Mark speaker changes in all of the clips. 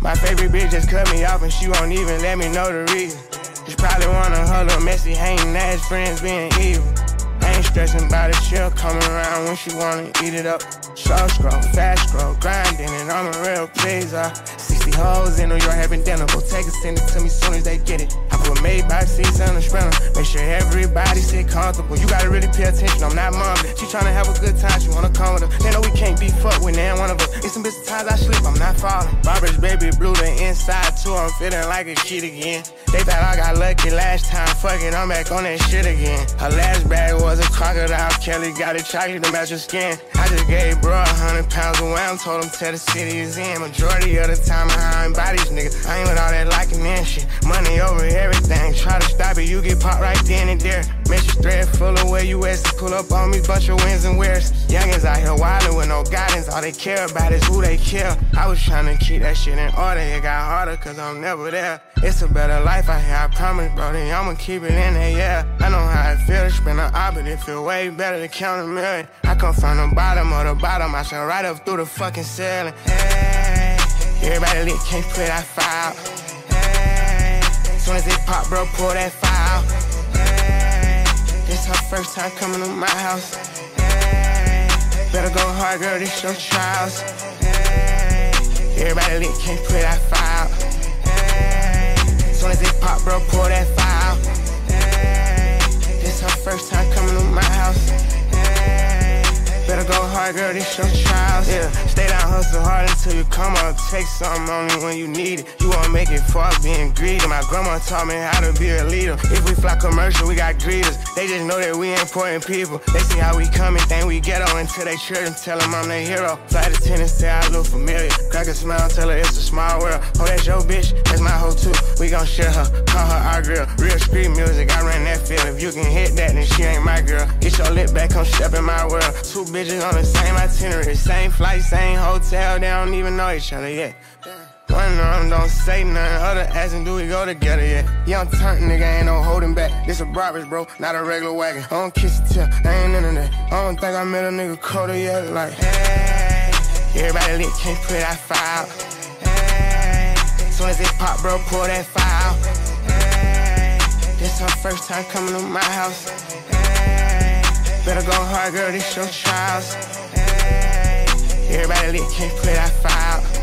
Speaker 1: My favorite bitch just cut me off and she won't even let me know the reason. She probably one of her little messy hating ass friends being evil. I ain't stressing about it, she'll come around when she wanna eat it up. Slow scroll, fast scroll, grinding, and I'm a real pleaser. 60 hoes in New York having dinner, go take it, send it to me soon as they get it. I put Maybach seats on the sprinter, make sure everybody sit comfortable. You gotta really pay attention, I'm not mom. She tryna have a good time, she wanna come with her. They know we can't be fucked with, ain't one of us. It's some bitch times I sleep, I'm not falling. Barbara's baby blue, the inside too, I'm feeling like a kid again. They thought I got lucky last time, fuck it, I'm back on that shit again. Her last bag was a crocodile, Kelly got it chocolate to match her skin. I just gave bro 100 pounds of wham, told him tell the city is in. Majority of the time I ain't by these niggas, I ain't with all that liking and shit. Money over everything, try to stop it, you get popped right then and there. Message thread full of where you at, so pull up on me, bunch of wins and wears. Youngins out here wildin' with no guidance, all they care about is who they kill. I was trying to keep that shit in order, it got harder cause I'm never there. It's a better life out here, I promise, bro, then I'ma keep it in there, yeah. I know how it feels to spend an opposite, it feel way better to count a million. I come from the bottom of the bottom, I shall right up through the fucking ceiling. Hey, everybody lit, can't put that fire out. Hey, soon as it pop, bro, pull that fire out. Hey, this her first time coming to my house. Hey, better go hard, girl, this your trials. Hey, everybody lit, can't put that fire out. Hey, soon as it pop, bro, pull that fire out. Hey, this her first time coming to my house. Hey, better go hard, girl, this your trials. Yeah, stay down, hustle hard until you come up. Take something only when you need it. You won't make it far being greedy. My grandma taught me how to be a leader. If we fly commercial, we got greeters. They just know that we important people. They see how we come and think we ghetto until they church and tell them I'm their hero. Flight attendant say I look familiar. Crack a smile, tell her it's a small world. Oh, that's your bitch, that's my hoe too. We gon' share her, call her our girl. Real street music, I ran that field. If you can hit that, then she ain't my girl. Get your lip back, come step in my world. Two bitches on the same itinerary, same flight, same hotel. They don't even know each other yet. One of them don't say nothing, other asking do we go together yet. Young turn nigga, ain't no holding back. This a Brabus, bro, not a regular wagon. I don't kiss the tip, I ain't into that. I don't think I met a nigga colder yet. Like, hey, everybody lit, can't put that fire out. Hey, soon as it pop, bro, pull that fire out. Hey, this her first time coming to my house. Hey, better go hard, girl, this your trials. Hey, everybody lit, can't put that fire out.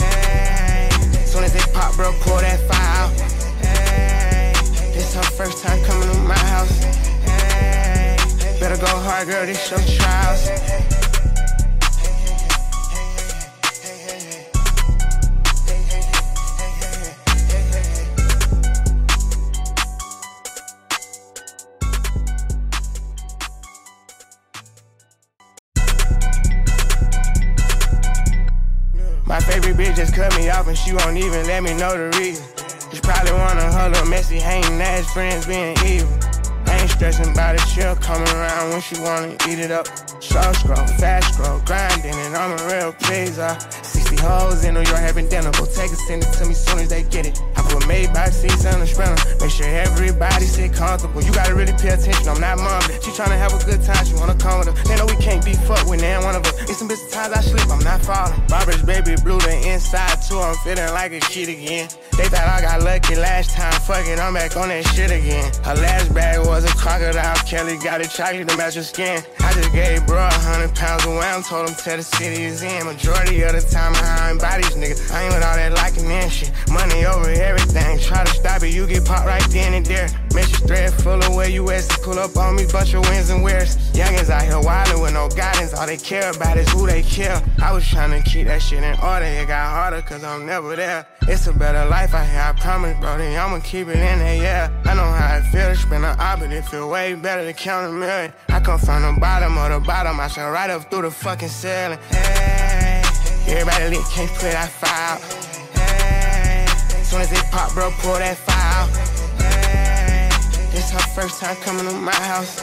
Speaker 1: Soon as it pop, bro, pull that fire out. Hey, this her first time coming to my house. Hey, better go hard, girl, this your trials. My favorite bitch just cut me off and she won't even let me know the reason. She probably one of her little messy hating ass friends being evil. I ain't stressing about it, she'll come around when she wanna eat it up. Slow scroll, fast scroll, grinding, and I'm a real pleaser. 60 hoes in New York having dinner, go take it, send it to me soon as they get it. I put Maybach seats on the sprinter, make sure everybody sit comfortable. You gotta really pay attention, I'm not mom. She tryna have a good time, she wanna come with her. They know we can't be fucked with, ain't one of us. It's some bitch times I sleep, I'm not falling. Barbara's baby blue, the inside too, I'm feeling like a kid again. They thought I got lucky last time, fuck it, I'm back on that shit again. Her last bag was a crocodile, Kelly got it chocolate to match her skin. I just gave bro 100 pounds of wham, told him tell the city is in. Majority of the time I ain't by these niggas, I ain't with all that liking and shit. Money over everything, try to stop it, you get popped right then and there. Message thread full of where you at, so pull up on me, bunch of wins and wears. Youngins out here wildin' with no guidance, all they care about is who they kill. I was trying to keep that shit in order, it got harder cause I'm never there. It's a better life out here, I promise, bro, then I'ma keep it in there, yeah. I know how it feels to spend an opposite, it feel way better to count a million. I come from the bottom of the bottom, I shall right up through the fucking ceiling. Hey, everybody lit, can't put that fire out. Hey, soon as it pop, bro, pull that fire out. Hey, this her first time coming to my house.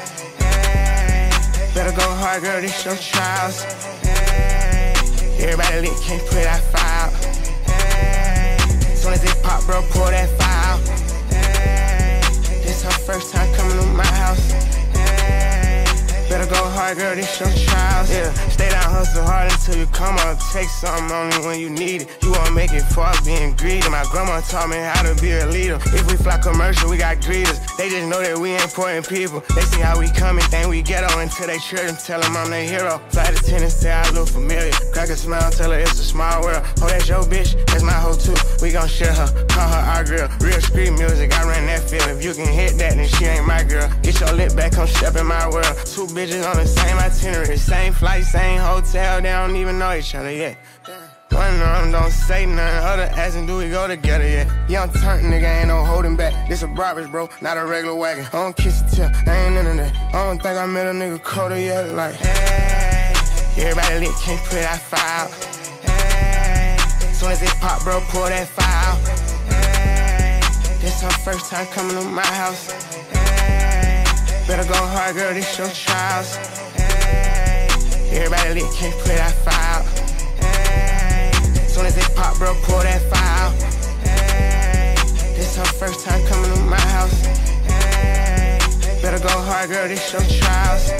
Speaker 1: Hey, better go hard, girl, this your trials. Hey, everybody lit, can't put that fire out. Hey, soon as it pop, bro, pull that fire out. Hey, this her first time coming to my house. Hey, better go hard, girl, this your trials. Yeah, stay down, down, hustle hard until you come up. Take something only when you need it. You won't make it far being greedy. My grandma taught me how to be a leader. If we fly commercial, we got greeters. They just know that we important people. They see how we come and think we ghetto until they church and tell them I'm their hero. Flight attendants say I look familiar. Crack a smile, tell her it's a small world. Oh, that's your bitch, that's my hoe too. We gon' share her, call her our girl. Real street music, I ran that field. If you can hit that, then she ain't my girl. Get your lip back, come step in my world. Two bitches on the same itinerary, same flight, same hotel. They don't even know each other yet. One of them don't say nothing, other asking do we go together yet. Young turnt nigga, ain't no holding back. This a Brabus, bro, not a regular wagon. I don't kiss and tell, I ain't into that. I don't think I met a nigga colder yet. Like, hey, everybody lit, can't put that fire out. Hey, soon as it pop, bro, pull that fire out. Hey, this her first time coming to my house. Hey, better go hard, girl, this your trials. Hey, everybody lit, can't put that fire out. Soon as it pop, bro, pull that file. Hey, this her first time coming to my house. Hey, better go hard, girl, this your trials.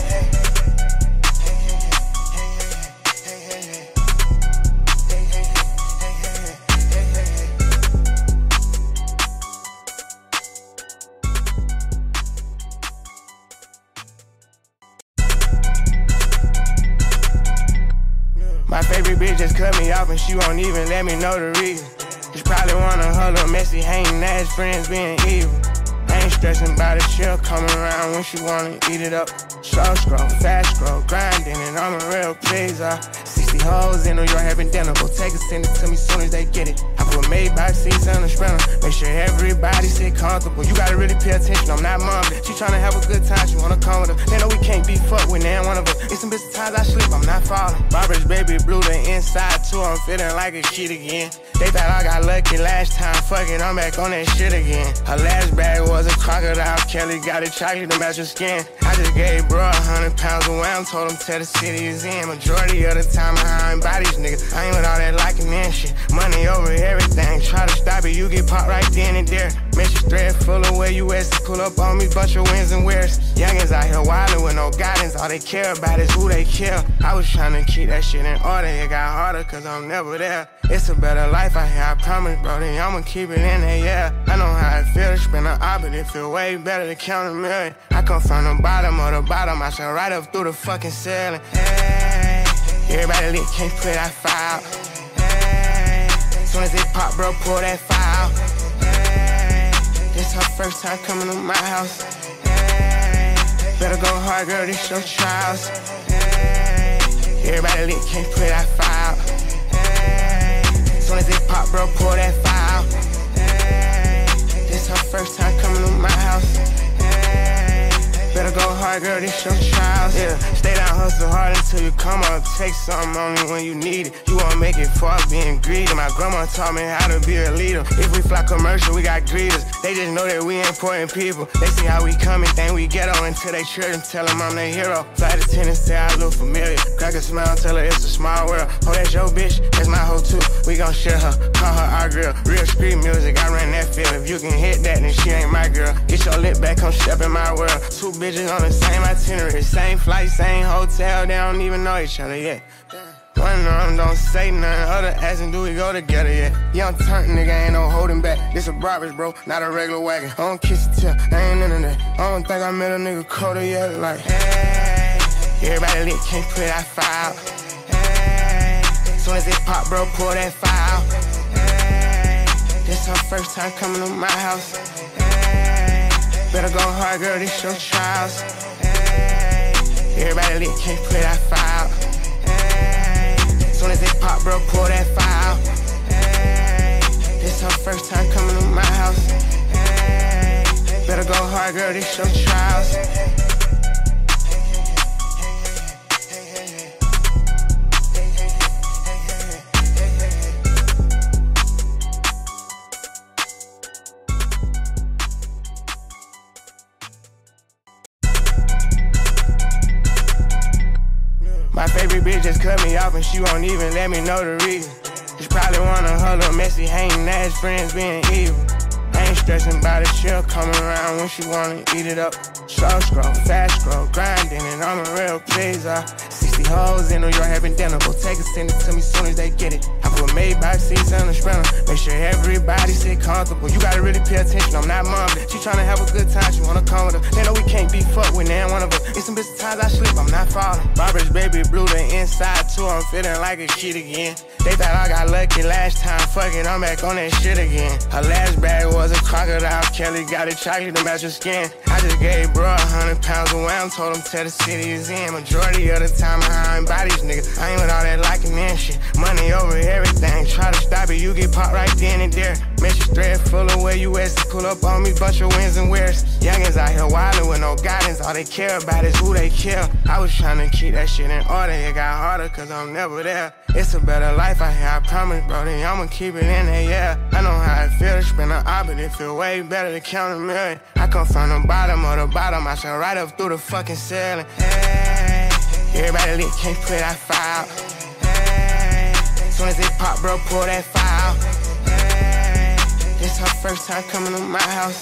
Speaker 1: My favorite bitch just cut me off and she won't even let me know the reason. She probably one of her little messy hating ass friends being evil. I ain't stressing about it, she'll come around when she wanna eat it up. Slow scroll, fast scroll, grinding, and I'm a real pleaser. 60 hoes in New York having dinner, go take it, send it to me soon as they get it. I put Maybach seats on the sprinter, make sure everybody sit comfortable. You gotta really pay attention, I'm not mom. She tryna have a good time, she wanna come with her. They know we can't be fucked with, now one of us. It's some bitch times I sleep, I'm not falling. Barbara's baby blue, the inside too, I'm feeling like a shit again. They thought I got lucky last time, fuck it, I'm back on that shit again. Her last bag was a crocodile, Kelly got it chocolate to match her skin. I just gave bro 100 pounds of wham, told him tell the city is in. Majority of the time I ain't by these niggas, I ain't with all that liking and shit. Money over everything, try to stop it, you get popped right then and there. Message thread full of where you at, so pull up on me, bunch of wins and wears. Youngins out here wildin' with no guidance, all they care about is who they kill. I was trying to keep that shit in order, it got harder cause I'm never there. It's a better life out here, I promise, bro, then I'ma keep it in there, yeah. I know how it feels to spend an opposite, it feel way better to count a million. I come from the bottom of the bottom, I shall right up through the fucking ceiling. Hey, everybody lit, can't put that fire out. Hey, soon as it pop, bro, pull that fire out. Hey, this her first time coming to my house. Hey, better go hard, girl, this your trials. Hey, everybody lit, can't put that fire out. Soon as it pop, bro, pull that file. Hey, this her first time coming to my house. Hey, better go hard, girl, this your trials. Yeah, stay down, hustle hard until you come up. Take something only when you need it. You won't make it far being greedy. My grandma taught me how to be a leader. If we fly commercial, we got greeters. They just know that we important people. They see how we come and think we ghetto until they church and tell them I'm their hero. Flight attendants say I look familiar. Crack a smile, tell her it's a small world. Oh, that's your bitch, that's my hoe too. We gon' share her, call her our girl. Real street music, I ran that field. If you can hit that, then she ain't my girl. Get your lip back, come step in my world. Two bitches on the same itinerary, same flight, same hotel. They don't even know each other yet. One of them don't say nothing, other asking do we go together yet. Young turnt nigga, ain't no holding back. This a Brabus, bro, not a regular wagon. I don't kiss and tell, I ain't into that. I don't think I met a nigga colder yet. Like, hey, everybody lit, can't put that fire out. Hey, soon as it pop, bro, pull that file. Hey, this her first time coming to my house. Hey, better go hard, girl, this your trials. Hey, everybody lit, can't put that fire out. Soon as it pop, bro, pull that file. Hey, this her first time coming to my house. Hey, better go hard, girl, this your trials. My favorite bitch just cut me off and she won't even let me know the reason. She probably one of her little messy hating ass friends being evil. I ain't stressing about it, she'll come around when she wanna eat it up. Slow scroll, fast scroll, grinding, and I'm a real pleaser. 60 hoes in New York having dinner, go take it, send it to me soon as they get it. I put Maybach seats on the sprinter, make sure everybody sit comfortable. You gotta really pay attention, I'm not mumbling. She tryna have a good time, she wanna come with her. They know we can't be fucked with neither one of us. It's some bitch times I sleep, I'm not falling. Barbara's baby blue, the inside too, I'm feeling like a shit again. They thought I got lucky last time, fuck it, I'm back on that shit again. Her last bag was a crocodile, Kelly got it chocolate to match her skin. I just gave bro 100 pounds away, I told him tell the city is in. Majority of the time I ain't by these niggas, I ain't with all that liking and shit. Money over everything, try to stop it, you get popped right then and there. Message thread full of where you at, so pull up on me, bunch of wins and wears. Youngins out here wildin' with no guidance, all they care about is who they kill. I was tryna keep that shit in order, it got harder cause I'm never there. It's a better life out here, I promise, bro, then I'ma keep it in there, yeah. I know how it feel to spend an hour, but it feel way better to count a million. I come from the bottom of the bottom, I shall right up through the fucking ceiling. Hey, everybody lit, can't put that fire out. Hey, soon as it pop, bro, pull that fire out. Hey, this her first time coming to my house.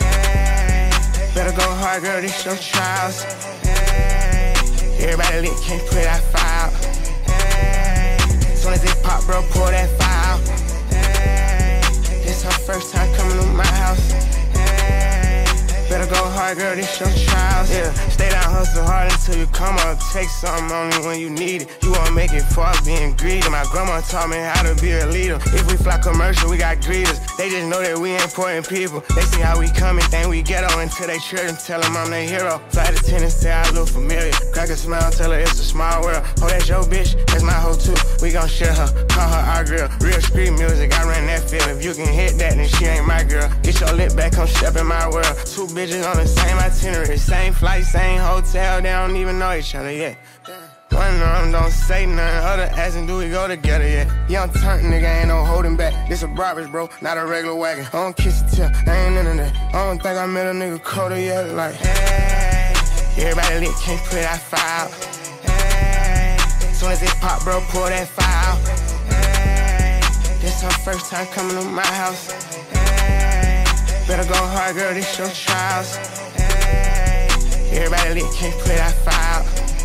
Speaker 1: Hey, better go hard, girl, this your trials. Hey, everybody lit, can't put that fire out. Hey, soon as it pop, bro, pull that fire out. Hey, this her first time coming to my house. Hey, better go hard, girl, this your trials. Yeah, stay down, hustle hard until you come up. Take something only when you need it. You won't make it far being greedy. My grandma taught me how to be a leader. If we fly commercial, we got greeters. They just know that we important people. They see how we come and think we ghetto until they church and tell them I'm their hero. Flight attendants say I look familiar. Crack a smile, tell her it's a small world. Oh, that's your bitch, that's my hoe too. We gon' share her, call her our girl. Real street music, I ran that field. If you can hit that, then she ain't my girl. Get your lip back, come step in my world. Two bitches on the same itinerary, same flight, same hotel. They don't even know each other yet. One of them don't say nothing, other asking do we go together yet. Young turn nigga, ain't no holding back. This a Brabus, bro, not a regular wagon. I don't kiss the tip, I ain't into that. I don't think I met a nigga colder yet. Like, hey, everybody lit, can't put that fire out. Hey, soon as it pop, bro, pull that fire out. Hey, this her first time coming to my house. Hey, better go hard, girl, this your trials. Hey, everybody lit, can't put that fire out.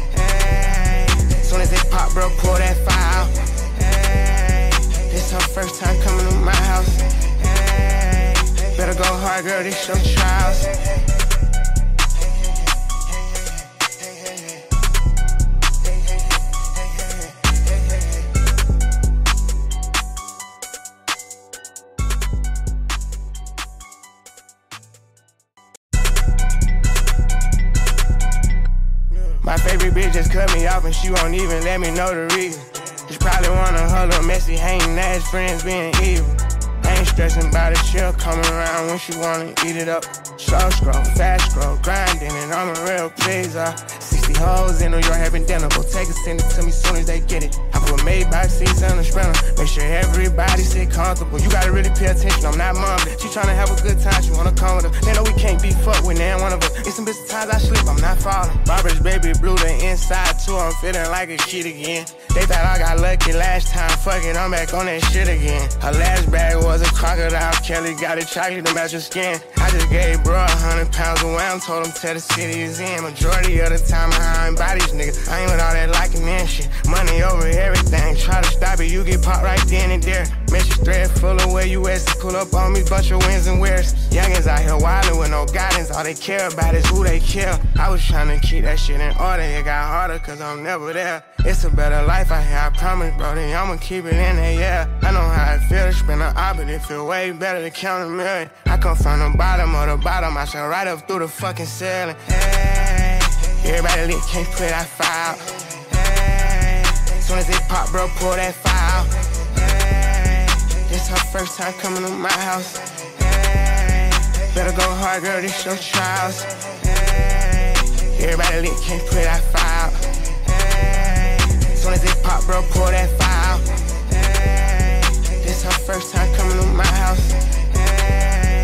Speaker 1: Hey, soon as it pop, bro, pull that fire out. Hey, this her first time coming to my house. Hey, better go hard, girl, this your trials. My favorite bitch just cut me off and she won't even let me know the reason. She's probably one of her little messy hating ass friends being evil. I ain't stressing about it, she'll come around when she wanna eat it up. Slow scroll, fast scroll, grinding, and I'm a real pleaser. 60 hoes in New York having dinner, go take it, send it to me soon as they get it. I put Maybach seats on the sprinter, make sure everybody sit comfortable. You gotta really pay attention, I'm not mumbling. She tryna have a good time, she wanna come with her. They know we can't be fucked with neither one of us. It's some bitch times I sleep, I'm not falling. Barbara's baby blue, the inside too, I'm feeling like a shit again. They thought I got lucky last time, fuck it, I'm back on that shit again. Her last bag was a crocodile, Kelly got it chocolate to match her skin. I just gave bro 100 pounds away, I told him tell the city is in. Majority of the time I ain't by these niggas, I ain't with all that liking and shit. Money over everything, try to stop it, you get popped right then and there. Message thread full of where you at, so pull up on me, bunch of wins and wears. Youngins out here wildin' with no guidance, all they care about is who they kill. I was tryna keep that shit in order, it got harder cause I'm never there. It's a better life out here, I promise, bro, then I'ma keep it in there, yeah. I know how it feel to spend an hour, but it feel way better to count a million. I come from the bottom of the bottom, I shall right up through the fucking ceiling. Hey, everybody lit, can't put that fire out. Hey, soon as it pop, bro, pull that fire out. Hey, this her first time coming to my house. Hey, better go hard, girl, this your trials. Hey, everybody lit, can't put that fire out. Hey, soon as it pop, bro, pull that fire out. Hey, this her first time coming to my house. Hey,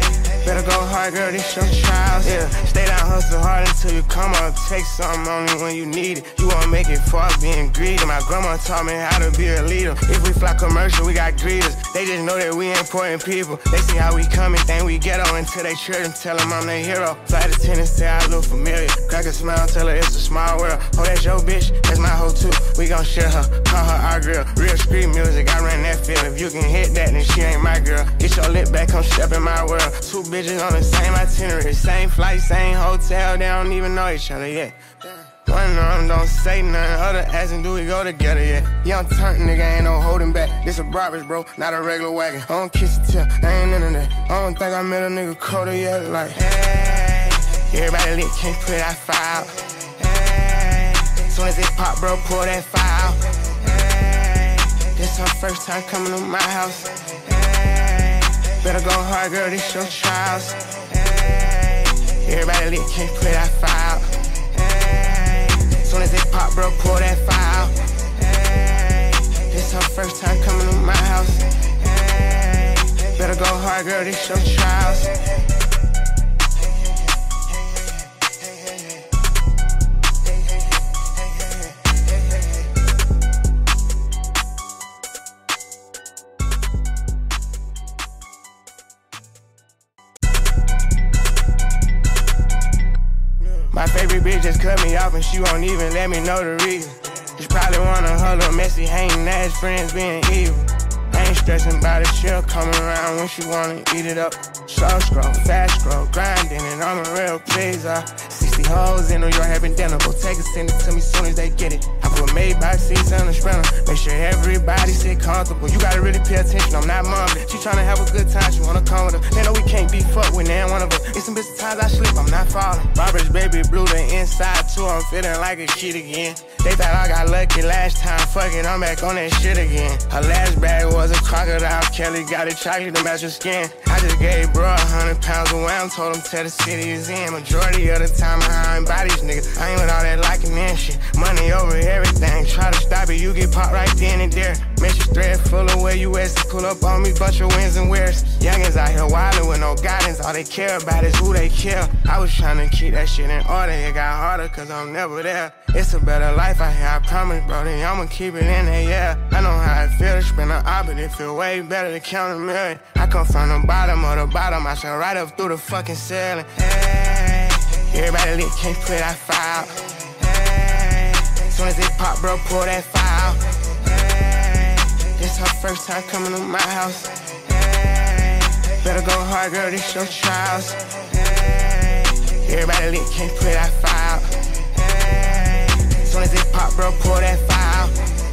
Speaker 1: Better go hard, girl, this your trials. Yeah, stay down, hustle hard until you come up. Take something only when you need it. You won't make it far being greedy. My grandma taught me how to be a leader. If we fly commercial, we got greeters. They just know that we important people. They see how we come and think we ghetto until they church and tell them I'm their hero. Flight attendant say I look familiar. Crack a smile, tell her it's a small world. Oh, that's your bitch, that's my hoe too. We gon' share her, call her our girl. Real street music, I ran that field. If you can hit that, then she ain't my girl. Get your lip back, come step in my world. Two bitches on the same itinerary, same flight, same hotel. They don't even know each other yet. One of them don't say nothing, other asking do we go together yet. Young turn nigga, ain't no holding back. This a Brabus, bro, not a regular wagon. I don't kiss the tip, I ain't into that. I don't think I met a nigga colder yet. Like, hey, everybody lit, can't put that fire out. Hey, soon as it pop, bro, pull that fire out. Hey, this her first time coming to my house. Hey, better go hard, girl, this your trials. Hey, everybody lit, can't put that fire out. Soon as it pop, bro, pull that file. Hey, this her first time coming to my house. Hey, better go hard, girl, this your trials. My favorite bitch just cut me off and she won't even let me know the reason. She probably one of her little messy hating ass friends being evil. I ain't stressing about it, she'll come around when she wanna eat it up. Slow scroll, fast scroll, grinding, and I'm a real pleaser. 60 hoes in New York having dinner, go take it, send it to me soon as they get it. I put Maybach seats on the sprinter, make sure everybody sit comfortable. You gotta really pay attention, I'm not mumbling. She tryna have a good time, she wanna come with her. They know we can't be fucked with now one of us. It's some busy times I sleep, I'm not falling. Robert's baby blue, the inside too, I'm feeling like a shit again. They thought I got lucky last time, fuck it, I'm back on that shit again. Her last bag was a crocodile, Kelly got it chocolate to match her skin. I just gave bro 100 pounds away, I told him tell the city is in. Majority of the time I ain't by these niggas, I ain't with all that liking and shit. Money over everything, try to stop it, you get popped right then and there. Message thread full of where you at, pull up on me, bunch of wins and wears. Youngins out here wildin' with no guidance, all they care about is who they kill. I was trying to keep that shit in order, it got harder cause I'm never there. It's a better life out here, I promise, bro, then I'ma keep it in there, yeah. I know how it feel to spend an op, but it feel way better to count a million. I come from the bottom of the bottom, I shine right up through the fucking ceiling. Hey, everybody lit, can't put that fire out. Hey, soon as it pop, bro, pull that file. Hey, this her first time coming to my house. Hey, better go hard, girl, this your trials. Hey, everybody lit, can't put that fire out. Hey, soon as it pop, bro, pull that file.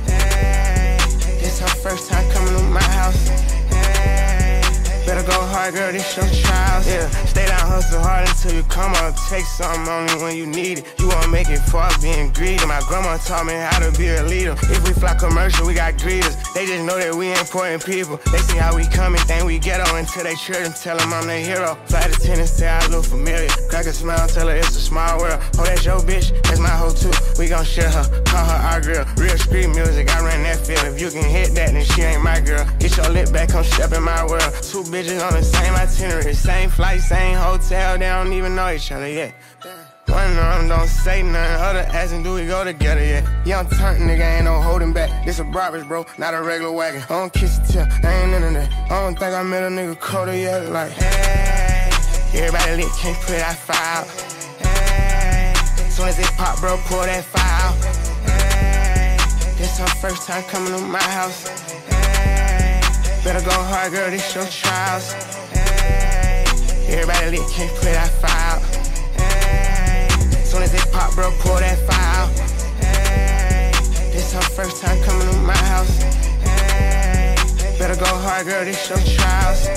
Speaker 1: Hey, this her first time coming to my house. Hey, better go hard, girl, this your trials. Yeah, stay down, hustle hard until you come up. Take something only when you need it. You won't make it far being greedy. My grandma taught me how to be a leader. If we fly commercial, we got greeters. They just know that we important people. They see how we come and think we ghetto until they church and tell them I'm their hero. Flight attendant say I look familiar. Crack a smile, tell her it's a small world. Oh, that's your bitch, that's my hoe too. We gon' share her, call her our girl. Real street music, I ran that field. If you can hit that, then she ain't my girl. Get your lip back, come step in my world. Two bitches on the same itinerary, same flight, same hotel. They don't even know each other yet. One of them don't say nothing, other asking do we go together yet. Young turn nigga, ain't no holding back. This a Brabus, bro, not a regular wagon. I don't kiss the tip, I ain't into that. I don't think I met a nigga colder yet. Like, hey, everybody lit, can't put that fire out. Hey, soon as it pop, bro, pull that file. Hey, this her first time coming to my house. Hey, better go hard, girl, this your trials. Hey, everybody lit, can't put that fire out. Hey, soon as it pop, bro, pull that file. Hey, this her first time coming to my house. Hey, better go hard, girl, this your trials.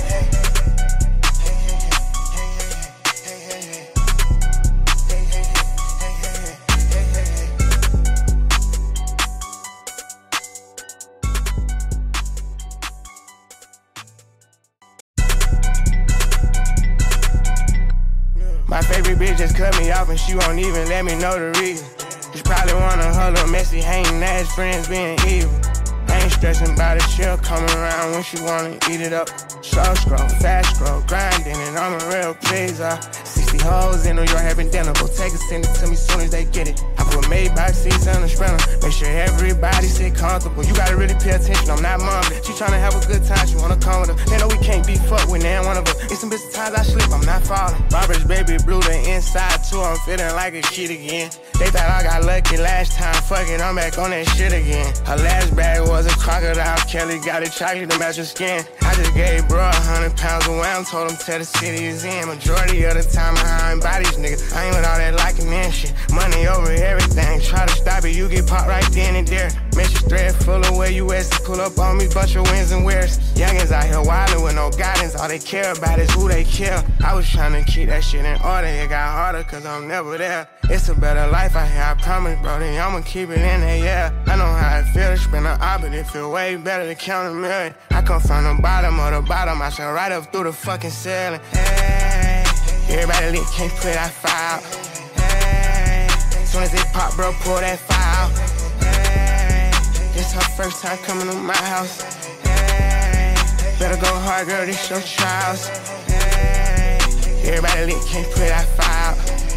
Speaker 1: My favorite bitch just cut me off and she won't even let me know the reason. She probably one of her little messy hating ass friends being evil. I ain't stressing about it, she'll come around when she wanna eat it up. Slow scroll, fast scroll, grinding, and I'm a real pleaser. 60 hoes in New York having dinner, go take it, send it to me soon as they get it. I put Maybach seats on the sprinter, make sure everybody sit comfortable. You gotta really pay attention, I'm not mom. She tryna have a good time, she wanna come with her. They know we can't be fucked with neither one of us. It's some bitch times I slip, I'm not falling. Robert's baby blue, the inside too, I'm feeling like a shit again. They thought I got lucky last time, fuck it, I'm back on that shit again. Her last bag was a crocodile, Kelly got it chocolate to match her skin. I just gave bro 100 pounds of wham, told him tell the city is in. Majority of the time I ain't by these niggas, I ain't with all that liking and shit. Money over everything, try to stop it, you get popped right then and there. Message thread full of where you at, so pull up on me, bunch of wins and wears. Youngins out here wildin' with no guidance, all they care about is who they kill. I was trying to keep that shit in order, it got harder cause I'm never there. It's a better life out here, I promise, bro, then I'ma keep it in there, yeah. I know how it feels to spend an op, but it feel way better to count a million. I come from the bottom of the bottom, I shall right up through the fucking ceiling. Hey, everybody lit, can't put that file. Hey, soon as it pop, bro, pull that file. Hey, this her first time coming to my house. Hey, better go hard, girl, this your trials. Hey, everybody lit, can't put that file.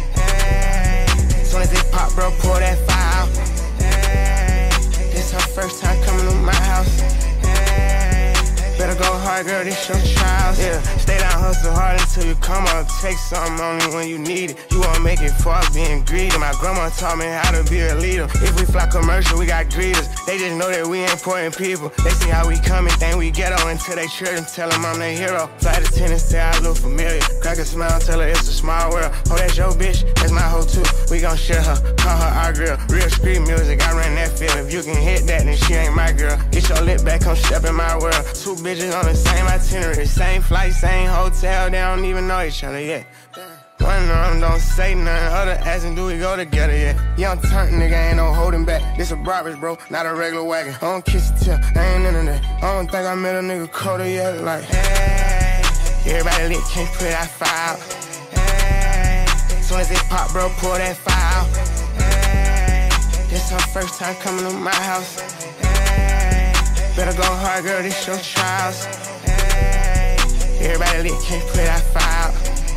Speaker 1: Soon as it pop, bro, pull that file. Hey, this her first time coming to my house. Hey, better go hard, girl, this your trials. Yeah, stay down, hustle hard until you come up. Take something only when you need it. You won't make it far being greedy. My grandma taught me how to be a leader. If we fly commercial, we got greeters. They just know that we important people. They see how we come and think we ghetto until they church and tell them I'm their hero. Flight attendant say I look familiar. Crack a smile, tell her it's a small world. Oh, that's your bitch, that's my hoe too. We gon' share her, call her our girl. Real street music, I ran that field. If you can hit that, then she ain't my girl. Get your lip back, come step in my world. Two bitches on the same itinerary, same flight, same hotel. They don't even know each other yet. One of them don't say nothing, other asking do we go together yet. Young turnt nigga ain't no holding back. This a Brabus, bro, not a regular wagon. I don't kiss the tip, I ain't into that. I don't think I met a nigga colder yet. Like, hey, everybody lit, can't put that file. Hey, soon as it pop, bro, pull that file. Hey, this her first time coming to my house. Hey, better go hard, girl, this your trials. Hey, everybody lit, can't put that file.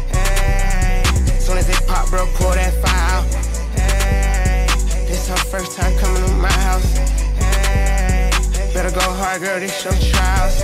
Speaker 1: Soon as it pop, bro, pull that file. Hey, this her first time coming to my house. Hey, better go hard, girl, this your trials.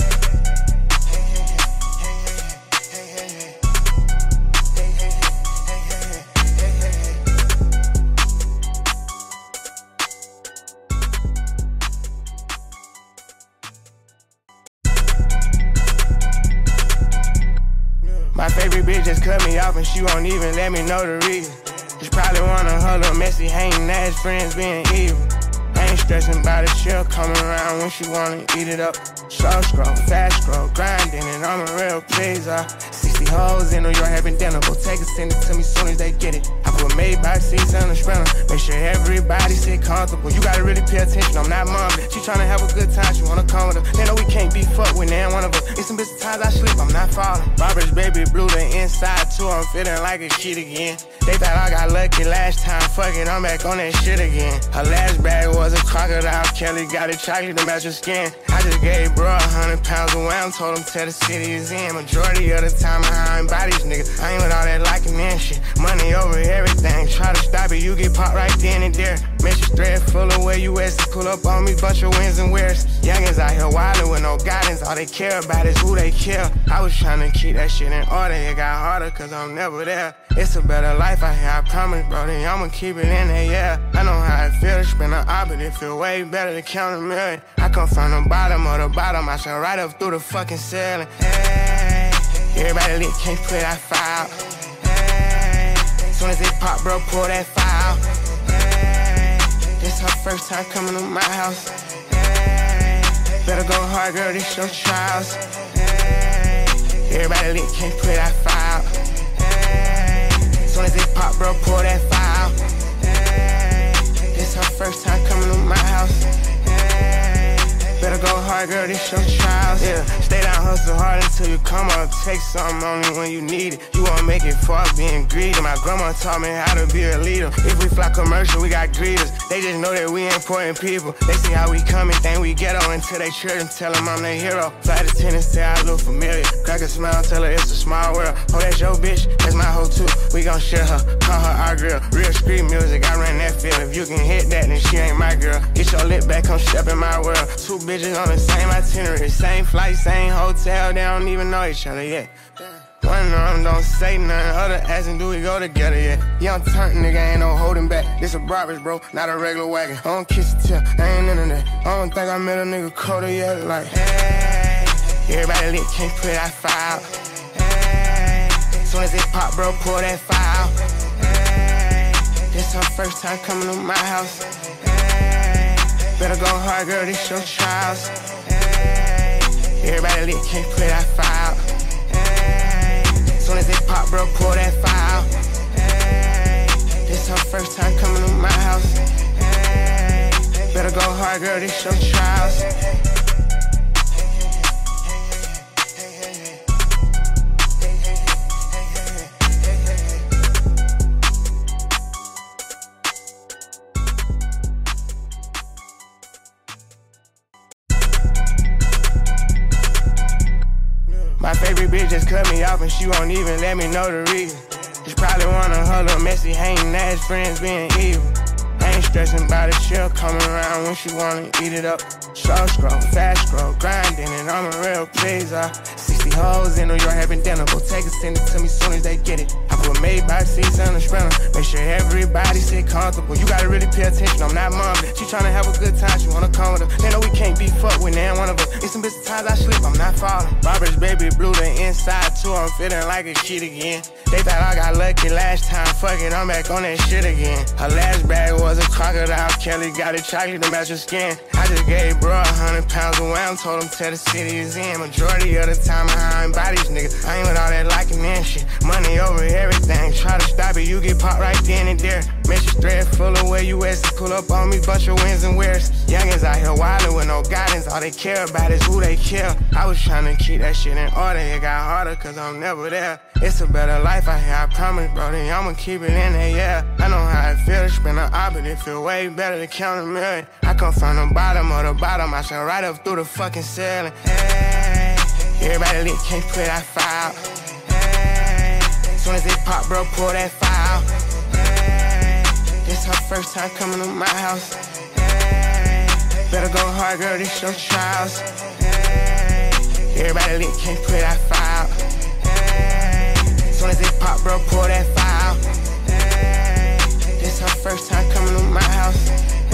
Speaker 1: My favorite bitch just cut me off and she won't even let me know the reason. She probably wanna her little messy hating ass friends being evil. I ain't stressing about it, she'll come around when she wanna eat it up. Slow scroll, fast scroll, grinding, and I'm a real pleaser. 60 hoes in New York having dinner, go take it, send it to me soon as they get it. I put Maybach seats on the sprinter, make sure everybody sit comfortable. You gotta really pay attention, I'm not mom. She tryna have a good time, she wanna come with her. They know we can't be fucked with neither one of us. It's some bitch times I slip, I'm not falling. Robert's baby blue, the inside too, I'm feeling like a shit again. They thought I got lucky last time, fuck it, I'm back on that shit again. Her last bag was a crocodile, Kelly got it chocolate to match her skin. I just gave bro 100 pounds of wham, told him tell the city is in. Majority of the time I ain't by these niggas, I ain't with all that liking and shit. Money over everything, try to stop it, you get popped right then and there. Message thread full of where you at, so pull up on me, bunch of wins and wears. Youngins out here wildin' with no guidance, all they care about is who they kill. I was trying to keep that shit in order, it got harder cause I'm never there. It's a better life out here, I promise, bro, then I'ma keep it in there, yeah. I know how it feels to spend an op, but it feel way better to count a million. I come from the bottom of the bottom, I shall right up through the fucking ceiling. Hey, everybody lit, can't put that file. Hey, soon as it pop, bro, pull that file. Hey, this her first time coming to my house. Hey, better go hard, girl, this your trials. Hey, everybody lit, can't put that file. Hey, soon as it pop, bro, pull that file. Hey, this her first time coming to my house. Hey, better go hard. hard, girl, this your trials. Yeah, stay down, hustle hard until you come up. Take something only when you need it. You won't make it far being greedy. My grandma taught me how to be a leader. If we fly commercial, we got greeters. They just know that we important people. They see how we come and think we ghetto until they church and tell them I'm their hero. Flight attendant say I look familiar. Crack a smile, tell her it's a small world. Oh, that's your bitch, that's my hoe too. We gon' share her, call her our girl. Real street music, I ran that field. If you can hit that, then she ain't my girl. Get your lip back, come step in my world. Two bitches on the same itinerary, same flight, same hotel. They don't even know each other yet. One of them don't say nothing, other asking do we go together yet. Young turnt nigga, ain't no holding back. This a Brabus, bro, not a regular wagon. I don't kiss the tip, I ain't into that. I don't think I met a nigga colder yet. Like, hey, everybody lit, can't put that fire out. Hey, soon as it pop, bro, pull that file. Hey, this her first time coming to my house. Hey, better go hard, girl, this your trials. Hey, everybody lit, can't put that fire out. Soon as it pop, bro, pull that file. Hey, this her first time coming to my house. Hey, better go hard, girl, this your trials. My favorite bitch just cut me off and she won't even let me know the reason. She probably one of her little messy hating ass friends being evil. I ain't stressing about it, she'll come around when she wanna eat it up. Slow scroll, fast scroll, grinding and I'm a real pleaser. 60 hoes in New York having dinner, go take it, send it to me soon as they get it. I put Maybach seats on the sprinter, make sure everybody sit comfortable. You gotta really pay attention, I'm not mumbling. She tryna have a good time, she wanna come with her. They know we can't be fucked with, now one of us. It's some bitch times I slip, I'm not falling. Robert's baby blue, the inside too, I'm feeling like a kid again. They thought I got lucky last time, fuck it, I'm back on that shit again. Her last bag was a crocodile, Kelly got it chocolate to match her skin. I just gave bro 100 pounds of wham, told him tell the city is in. Majority of the time I ain't by these niggas, I ain't with all that liking and shit. Money over everything, try to stop it, you get popped right then and there. Message thread full of where you at, so pull up on me, bunch of wins and wears. Youngins out here wildin' with no guidance, all they care about is who they kill. I was trying to keep that shit in order, it got harder cause I'm never there. It's a better life out here, I promise, bro, then I'ma keep it in there, yeah. I know how it feels to spend an op, but it feel way better to count a million. I come from the bottom of the bottom, I shall right up through the fucking ceiling. Hey, everybody lit, can't put that fire out. Hey, soon as it pop, bro, pull that file. Hey, this her first time coming to my house. Hey, better go hard, girl, this your trials. Hey, everybody lit, can't put that fire out. Hey, soon as it pop, bro, pull that file. Hey, this her first time coming to my house.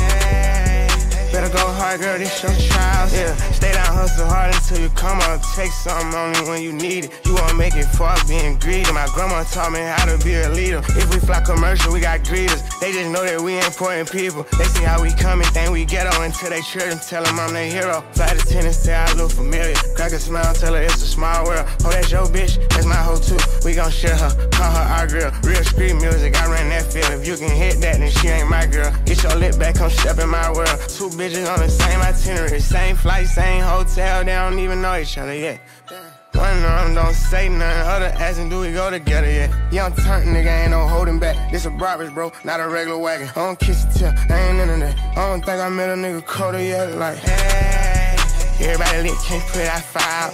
Speaker 1: Hey, better go hard, girl, this your trials. Yeah, stay down, hustle hard until you come up. Take something only when you need it. You won't make it far being greedy. My grandma taught me how to be a leader. If we fly commercial, we got greeters. They just know that we important people. They see how we come and think we ghetto until they church and tell them I'm their hero. Flight attendant say I look familiar. Crack a smile, tell her it's a small world. Oh, that's your bitch, that's my hoe too. We gon' share her, call her our girl. Real street music, I ran that field. If you can hit that, then she ain't my girl. Get your lip back, come step in my world. Two bitches on the same itinerary, same flight, same hotel. They don't even know each other yet. One of them don't say nothing, other asking do we go together yet. Young turnt nigga, ain't no holding back. This a Brabus, bro, not a regular wagon. I don't kiss the tip, I ain't into that. I don't think I met a nigga colder yet. Like, hey, everybody lit, can't put that fire out.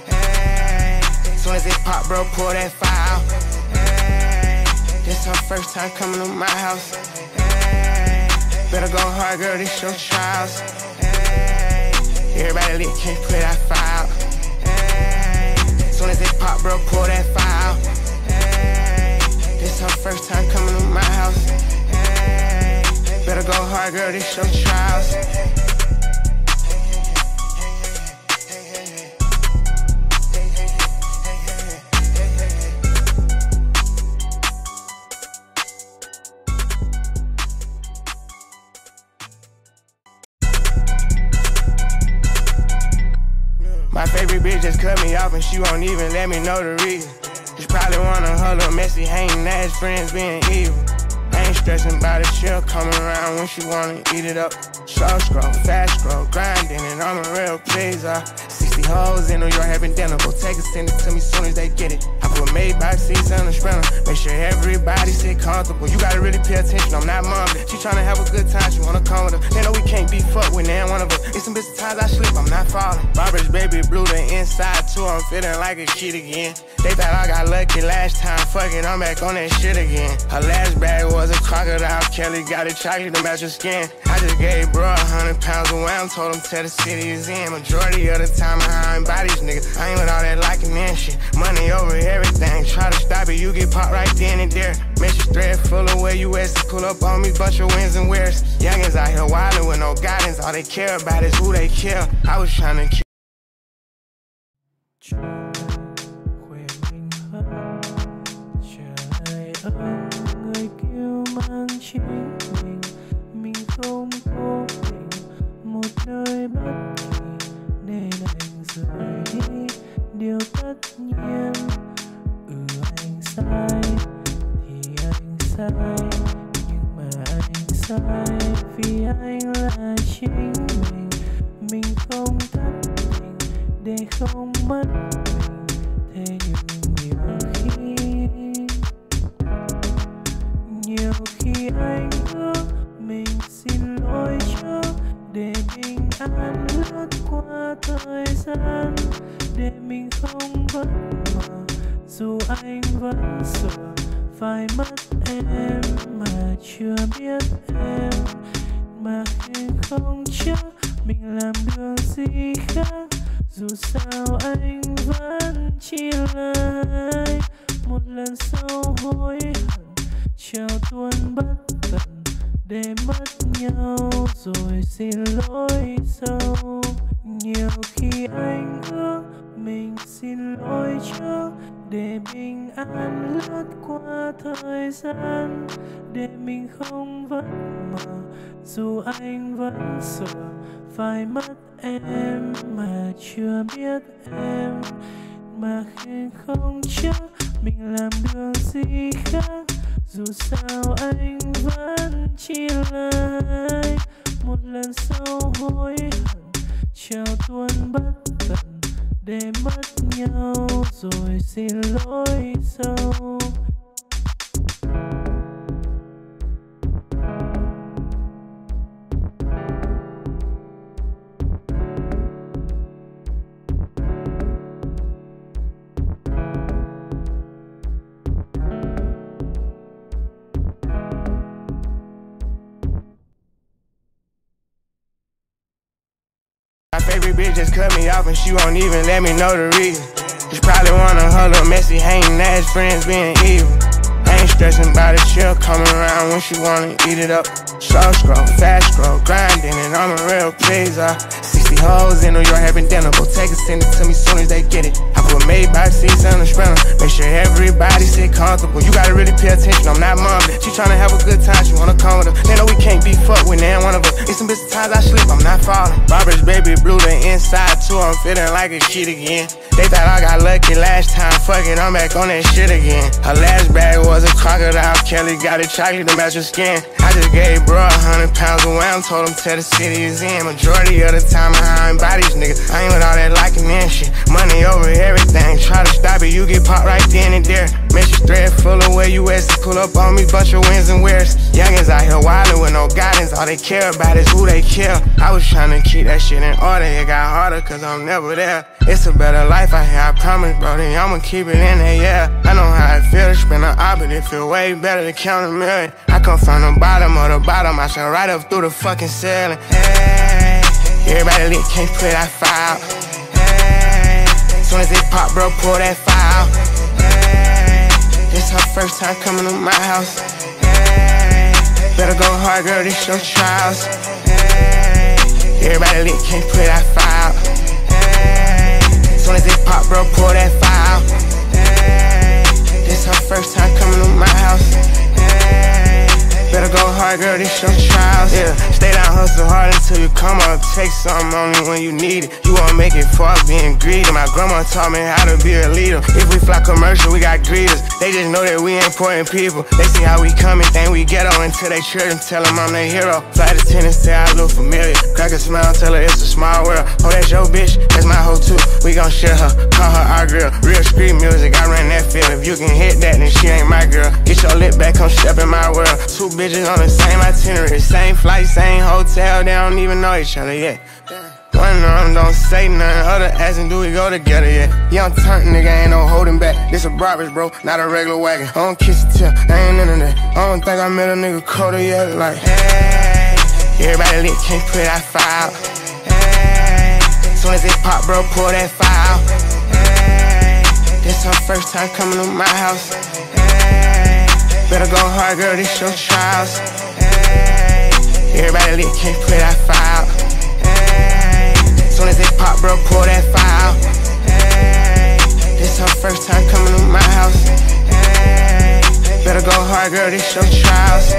Speaker 1: Hey, soon as it pop, bro, pull that file. Hey, this her first time coming to my house. Hey, better go hard, girl, this your trials. Hey, everybody lit, can't put that fire out. Soon as it pop, bro, pull that file. Hey, this her first time coming to my house. Hey, better go hard, girl, this your trials. My favorite bitch just cut me off and she won't even let me know the reason. She's probably one of her little messy hating ass friends being evil. I ain't stressing about it, she'll come around when she wanna eat it up. Slow scroll, fast scroll, grinding and I'm a real real, please. 60 hoes in New York having dinner. Go take it, send it to me soon as they get it. I put Maybach seats on the sprinter. Make sure everybody sit comfortable. You gotta really pay attention, I'm not mumbling. She tryna have a good time, she wanna come with her. They know we can't be fucked with neither one of us. It's some bitch times I sleep, I'm not falling. Barbara's baby blue, the inside too, I'm feeling like a shit again. They thought I got lucky last time, fuck it, I'm back on that shit again. Her last bag was a crocodile, Kelly got it chocolate to match her skin. I just gave bro 100 pounds away, I told him tell the city is in. Majority of the time I ain't by these niggas, I ain't with all that liking and shit. Money over everything, try to stop it, you get popped right then and there. Message thread full of where you at, pull up on me, bunch of wins and wears. Youngins out here wildin' with no guidance, all they care about is who they kill. I was tryna kill.
Speaker 2: Người kêu mang chính mình không cố tình một nơi bất kỳ nên anh rời đi điều tất nhiên. Anh sai thì anh sai nhưng mà anh sai vì anh là chính mình không thất tình để không mất mình. Thế nhưng nhiều khi anh ước mình xin lỗi trước để bình an lướt qua thời gian, để mình không vất vả dù anh vẫn sợ phải mất em mà chưa biết em. Mà khi không chắc mình làm được gì khác, dù sao anh vẫn chỉ là anh. Một lần sau hối hận trao tuôn bất tận để mất nhau rồi xin lỗi sau. Nhiều khi anh ước mình xin lỗi trước để bình an lướt qua thời gian, để mình không vất vả dù anh vẫn sợ phải mất em mà chưa biết em. Mà khi không chắc mình làm được gì khác, dù sao anh vẫn chỉ là anh. Một lần sau hối hận trao tuôn bất tận để mất nhau rồi xin lỗi sau.
Speaker 1: My favorite bitch just cut me off and she won't even let me know the reason. She probably wanna her little messy hating ass friends being evil. I ain't stressing about it, she'll come around when she wanna eat it up. Slow scroll, fast scroll, grinding and I'm a real pleaser. 60 hoes in New York having dinner, go take it, send it to me soon as they get it. I put Maybach seats on the sprinter, make sure everybody sit comfortable. You gotta really pay attention, I'm not mumbling. She tryna have a good time, she wanna come with her. They know we can't be fucked with neither one of us. It's some bitch times I sleep, I'm not falling. Barbara's baby blue, the inside too, I'm feeling like a shit again. They thought I got lucky last time, fuck it, I'm back on that shit again. Her last bag was a crocodile, Kelly got it chocolate to match her skin. I just gave bro 100 pounds away, I told him tell the city is in. Majority of the time I ain't by these niggas, I ain't with all that liking and shit. Money over everything, try to stop it, you get popped right then and there. Message thread full of where you at, pull up on me, bunch of wins and wears. Youngins out here wildin' with no guidance, all they care about is who they kill. I was tryna keep that shit in order, it got harder cause I'm never there. It's a better life out here, I promise, brody, I'ma keep it in there, yeah. I know how it feels to spend an op, but it feel way better to count a million. I come from the bottom of the bottom, I shall right up through the fucking ceiling. Hey, everybody lit, can't put that fire out. Hey, soon as it pop, bro, pull that fire out. Hey, this her first time coming to my house. Hey, better go hard, girl, this your trials. Hey, everybody lit, can't put that fire out. Hey, soon as it pop, bro, pull that fire out. Hey, this her first time coming to my house. Hey, better go hard, girl, this your trials. Yeah, stay down, hustle hard until you come up. Take something only when you need it. You won't make it far being greedy. My grandma taught me how to be a leader. If we fly commercial, we got greeters. They just know that we important people. They see how we come and think we ghetto until they church and tell them I'm their hero. Flight attendants say I look familiar. Crack a smile, tell her it's a small world. Oh, that's your bitch, that's my hoe too. We gon' share her, call her our girl. Real street music, I ran that field. If you can hit that, then she ain't my girl. Get your lip back, come step in my world. Two bitches on the same itinerary, same flight, same hotel. They don't even know each other yet. One of them don't say nothing, other asking do we go together yet. Young turn nigga, ain't no holding back. This a Brabus, bro, not a regular wagon. I don't kiss the tip, I ain't none of that. I don't think I met a nigga colder yet. Like, hey, everybody lit, can't put that fire out. Hey, soon as it pop, bro, pull that fire out. Hey, this her first time coming to my house. Hey, better go hard, girl, this your trials. Hey, everybody lit, can't put that fire out. Soon as it pop, bro, pull that file. Hey, this her first time coming to my house. Hey, better go hard, girl, this your trials.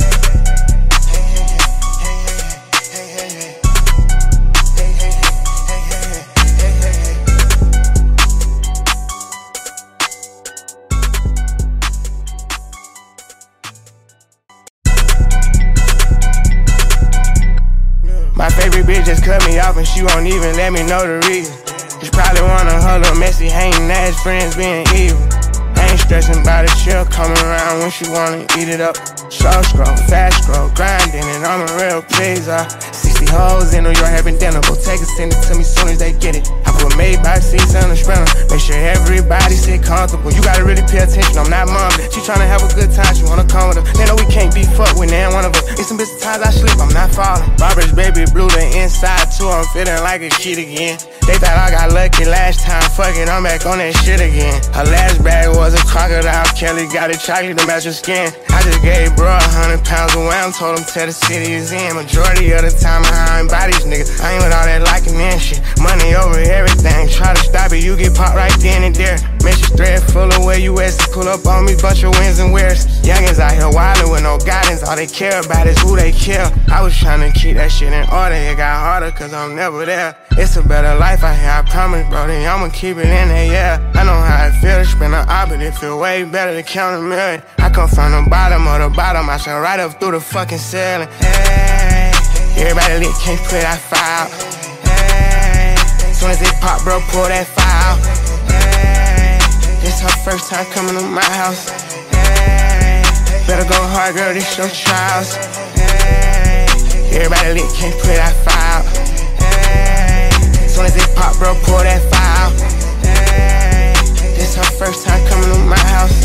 Speaker 1: My favorite bitch just cut me off and she won't even let me know the reason. She probably one of her little messy hating ass friends being evil. I ain't stressing about it, she'll come around when she wanna eat it up. Slow scroll, fast scroll, grinding, and I'm a real pleaser. 60 hoes in New York having dinner, go take it, send it to me soon as they get it. I put Maybach seats on the sprinter, make sure everybody sit comfortable. You gotta really pay attention, I'm not mumbling. She tryna have a good time, she wanna come with her. They know we can't be fucked with, now one of us. It's some bitch times I slip, I'm not falling. Robert's baby blue, the inside too, I'm feeling like a kid again. They thought I got lucky last time, fuck it, I'm back on that shit again. Her last bag was a crocodile, Kelly got it chocolate to match her skin. I just gave bro 100 pounds away, I told him tell the city is in. Majority of the time I ain't by these niggas, I ain't with all that liking and shit. Money over everything, try to stop it, you get popped right then and there. Message thread full of where you at, pull up on me, bunch of wins and wears. Youngins out here wildin' with no guidance, all they care about is who they kill. I was trying to keep that shit in order, it got harder cause I'm never there. It's a better life out here, I promise, bro, then I'ma keep it in there, yeah. I know how it feel to spend an op, but it feel way better to count a million. I come from the bottom of the bottom, I shall right up through the fucking ceiling. Hey, everybody lit, can't put that fire out. Hey, soon as it pop, bro, pull that fire out. Hey, this her first time coming to my house. Hey, better go hard, girl, this your trials. Hey, everybody lit, can't put that fire out. Hey, soon as it pop, bro, pull that fire out. Hey, this her first time coming to my house.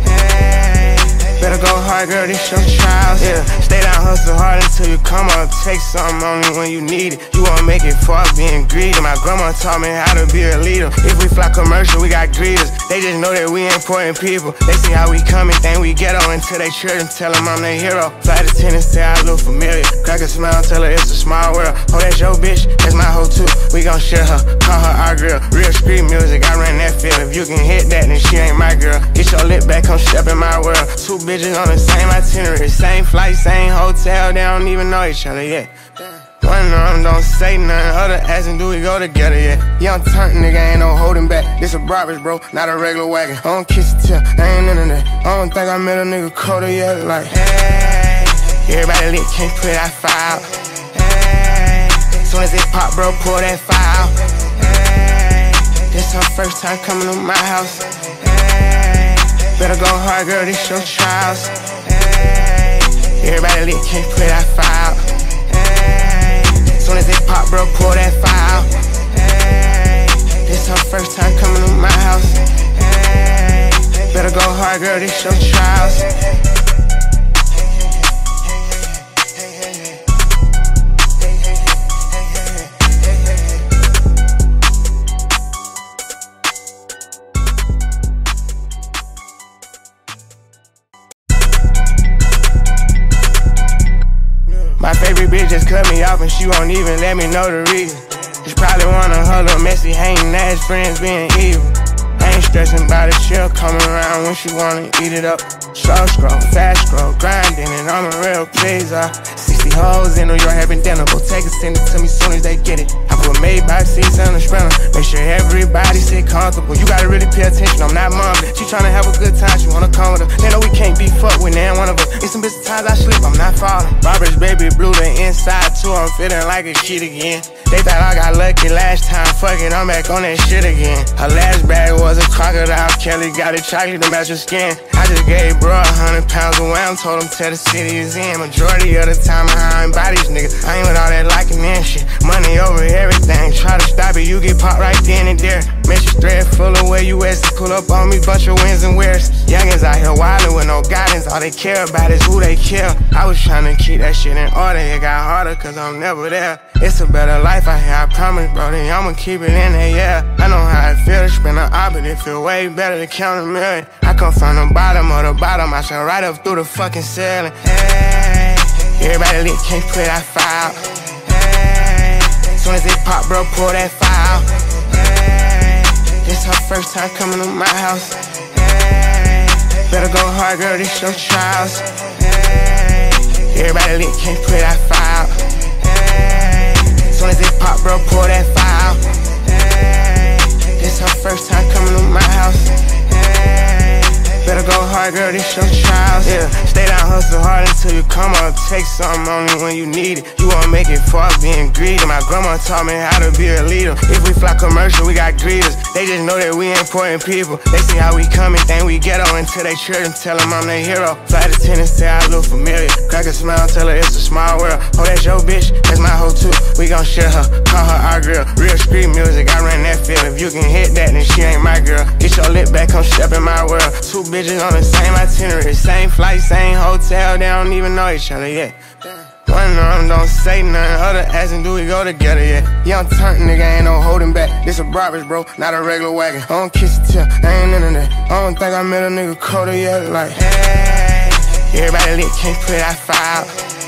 Speaker 1: Hey, better go hard, girl, this your trials. Yeah, stay down, hustle hard until you come up. Take something only when you need it. You won't make it far being greedy. My grandma taught me how to be a leader. If we fly commercial, we got greeters. They just know that we important people. They see how we come and think we ghetto until they church and tell them I'm their hero. Flight attendants say I look familiar. Crack a smile, tell her it's a small world. Oh, that's your bitch, that's my hoe too. We gon' share her, call her our girl. Real street music, I ran that field. If you can hit that, then she ain't my girl. Get your lip back, come step in my world. Two bitches on the same itinerary, same flight, same hotel. They don't even know each other yet. One of them don't say nothing, other asking do we go together yet. Young turn nigga, ain't no holding back. This a Brabus, bro, not a regular wagon. I don't kiss the tip, I ain't none of that. I don't think I met a nigga colder yet. Like, hey, everybody lit, can't put that fire out. Hey, soon as it pop, bro, pull that fire out. Hey, this her first time coming to my house. Hey, better go hard, girl, this your trials. Hey, everybody lit, can't put that fire out. Hey, soon as it pop, bro, pull that fire out. Hey, this her first time coming to my house. Hey, better go hard, girl, this your trials. My favorite bitch just cut me off and she won't even let me know the reason. She probably one of her little messy hating ass friends being evil. I ain't stressing about it, she'll come around when she wanna eat it up. Slow scroll, fast scroll, grinding, and I'm a real pleaser. 60 hoes in New York having dinner. Go take it, send it to me soon as they get it. I put Maybach seats on the sprinter. Make sure everybody sit comfortable. You gotta really pay attention, I'm not mom. She tryna have a good time, she wanna come with her. They know we can't be fucked when they ain't one of us. It's some bitch times I slip, I'm not falling. Robert's baby blue, the inside too, I'm feeling like a kid again. They thought I got lucky last time, fuck it, I'm back on that shit again. Her last bag was a crocodile, Kelly got it chocolate to match her skin. I just gave bro 100 pounds away, I'm told him tell the city is in. Majority of the time I ain't by these niggas, I ain't with all that liking and shit. Money over everything, try to stop it, you get popped right then and there. Message thread full of where you at, pull up on me, bunch of wins and wears. Youngins out here wildin' with no guidance, all they care about is who they kill. I was tryna keep that shit in order, it got harder cause I'm never there. It's a better life out here, I promise, bro, then I'ma keep it in there, yeah. I know how it feel to spend an hour, but it feel way better to count a million. I come from the bottom of the bottom, I shine right up through the fucking ceiling. Hey, everybody lit, can't put that fire out. Hey, soon as it pop, bro, pull that fire out. Hey, this her first time coming to my house. Hey, better go hard, girl, this your trials. Hey, everybody lit, can't put that fire out. Hey, soon as it pop, bro, pull that fire out. Hey, this her first time coming to my house. Hey, better go hard, girl, this your trials. Yeah, stay down, hustle hard until you come up. Take something only when you need it. You won't make it far being greedy. My grandma taught me how to be a leader. If we fly commercial, we got greeters. They just know that we important people. They see how we come and think we ghetto until they church and tell them I'm their hero. Flight attendants say I look familiar. Crack a smile, tell her it's a small world. Oh, that's your bitch, that's my hoe too. We gon' share her, call her our girl. Real street music, I ran that field. If you can hit that, then she ain't my girl. Get your lip back, come step in my world. Two bitches on the same itinerary, same flight, same hotel. They don't even know each other yet. One of them don't say nothing, other asking do we go together yet. Young turn nigga, ain't no holding back. This a Roberts, bro, not a regular wagon. I don't kiss it till, I ain't into that. I don't think I met a nigga colder yet. Like, hey, everybody lit, can't put that fire out.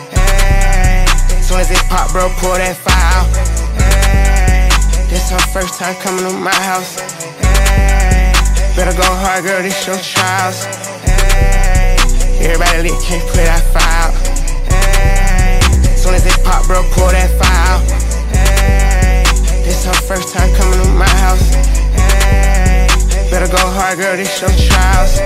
Speaker 1: Hey, soon as it pop, bro, pull that fire out. Hey, this her first time coming to my house. Hey, better go hard, girl, this your trials. Hey, everybody lit, can't put that fire out. Hey, soon as it pop, bro, pull that fire out. Hey, this her first time coming to my house. Hey, better go hard, girl, this your trials.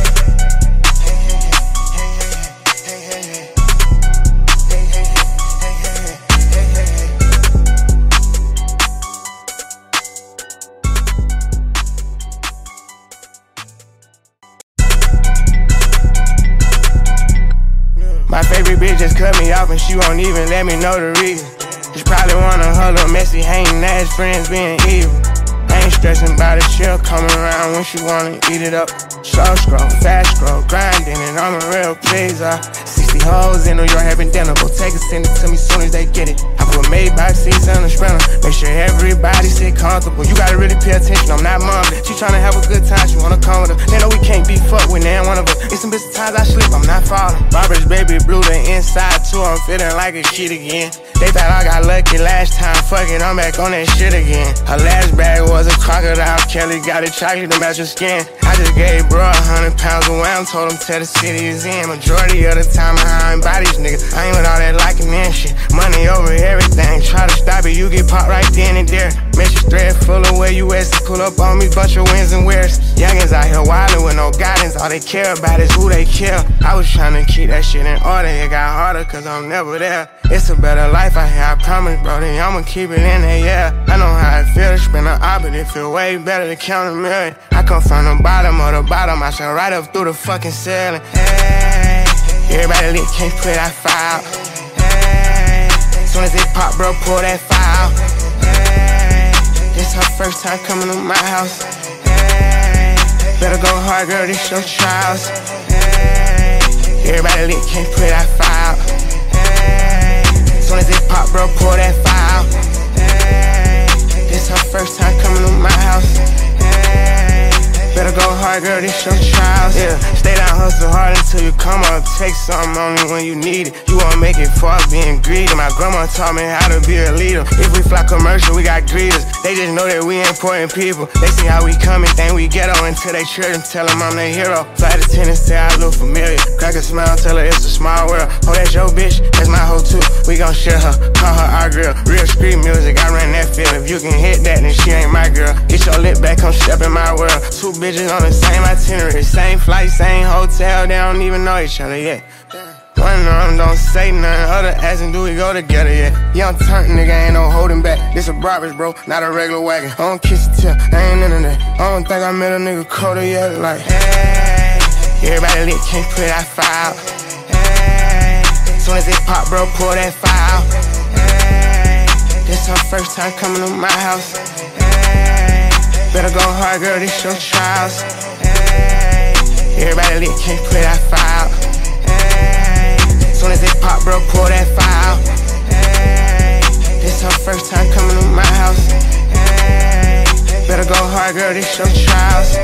Speaker 1: My favorite bitch just cut me off and she won't even let me know the reason. She probably wanna her little messy hating ass friends being evil. I ain't stressing about it, she'll come around when she wanna eat it up. Slow scroll, fast scroll, grinding, and I'm a real pleaser. 60 hoes in New York having dinner. Go take it, send it to me soon as they get it. I put Maybach seats on the sprinter. Make sure everybody sit comfortable. You gotta really pay attention, I'm not mom. She tryna have a good time, she wanna come with her. They know we can't be fucked when they ain't one of us. It's some bitch times I slip, I'm not falling. Robert's baby blue, the inside too, I'm feeling like a kid again. They thought I got lucky last time, fuck it, I'm back on that shit again. Her last bag was a crocodile, Kelly got it chocolate to match her skin. I just gave bro 100 pounds away, I'm told him tell the city is in. Majority of the time I ain't by these niggas, I ain't with all that liking and shit. Money over everything, try to stop it, you get popped right then and there. Message thread full of where you at, pull up on me, bunch of wins and wears. Youngins out here wildin' with no guidance, all they care about is who they kill. I was tryna keep that shit in order, it got harder cause I'm never there. It's a better life out here, I promise, bro, then I'ma keep it in there, yeah. I know how it feel to spend an hour, but it feel way better to count a million. I come from the bottom of the bottom, I shine right up through the fucking ceiling. Hey, everybody lit, can't put that fire out. Hey, soon as it pop, bro, pull that fire out. Hey, this her first time coming to my house. Hey, better go hard, girl, this your trials. Hey, everybody lit, can't put that fire out. Hey, soon as it pop, bro, pull that fire out. Hey, this her first time coming to my house. Hey, better Better go hard, girl, this your trials. Yeah, stay down, hustle hard until you come up. Take something only when you need it. You won't make it far being greedy. My grandma taught me how to be a leader. If we fly commercial, we got greeters. They just know that we important people. They see how we come and think we ghetto until they church and tell them I'm their hero. Flight attendant say I look familiar. Crack a smile, tell her it's a small world. Oh, that's your bitch, that's my hoe too. We gon' share her, call her our girl. Real street music, I ran that field. If you can hit that, then she ain't my girl. Get your lip back, come step in my world. Two bitches on the same itinerary, same flight, same hotel. They don't even know each other yet. One of them don't say nothing, other asking do we go together yet. Young turnt nigga ain't no holding back. This a Brabus, bro, not a regular wagon. I don't kiss the tail, I ain't into that. I don't think I met a nigga colder yet. Like, hey, everybody lit, can't put that fire out. Hey, soon as it pop, bro, pull that fire out. Hey, this her first time coming to my house. Hey, better go hard, girl, this your trials. Hey, everybody lit, can't put that fire out. Soon as it pop, bro, pull that fire out. Hey, this her first time coming to my house. Hey, better go hard, girl, this your trials.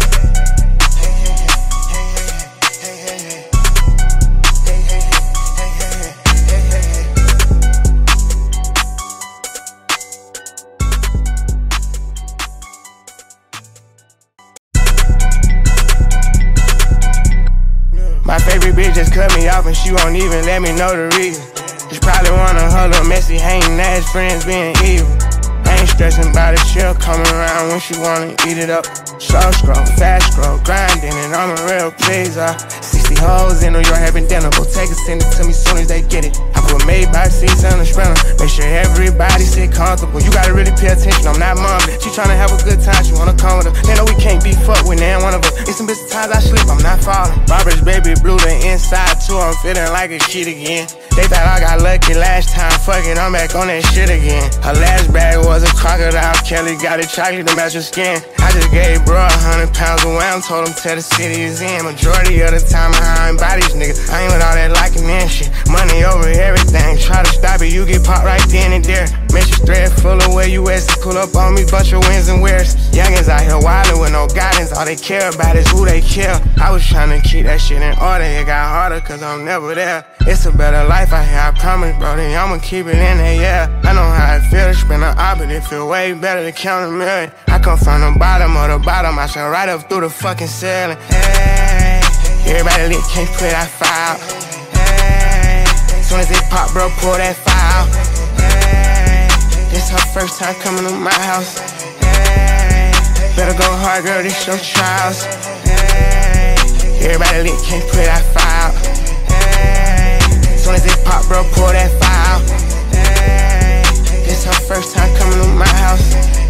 Speaker 1: My favorite bitch just cut me off and she won't even let me know the reason. She probably wanna her little messy hating ass friends being evil. I ain't stressing about it, she'll come around when she wanna eat it up. Slow scroll, fast scroll, grinding and I'm a real pleaser. 60 hoes in New York having dinner, go take it, send it to me soon as they get it. I put Maybach seats on the sprinter, make sure everybody sit comfortable. You gotta really pay attention, I'm not mom. She tryna have a good time, she wanna come with her. They know we can't be fucked with neither one of us. It's some bitch times I slip, I'm not falling. Robert's baby blue, the inside too, I'm feeling like a shit again. They thought I got lucky last time, fuck it, I'm back on that shit again. Her last bag was a crocodile, Kelly got it chocolate to match her skin. I just gave bro 100 pounds of wham, told him tell the city is in. Majority of the time I ain't by these niggas, I ain't with all that liking and shit. Money over everything, try to stop it, you get popped right then and there. Message thread full of where you at, so pull up on me, bunch of wins and wears. Youngins out here wildin' with no guidance, all they care about is who they kill. I was tryna keep that shit in order, it got harder cause I'm never there. It's a better life out here, I promise, bro, then I'ma keep it in there, yeah. I know how it feels to spend an opposite, it feel way better to count a million. I come from the bottom of the bottom, I shall right up through the fucking ceiling. Hey, everybody lit, can't put that fire out. Hey, soon as it pop, bro, pull that fire out. Hey, this her first time coming to my house. Hey, better go hard, girl, this your trials. Hey, everybody lit, can't put that fire out. Hey, soon as it pop, bro, pull that fire out. Hey, this her first time coming to my house.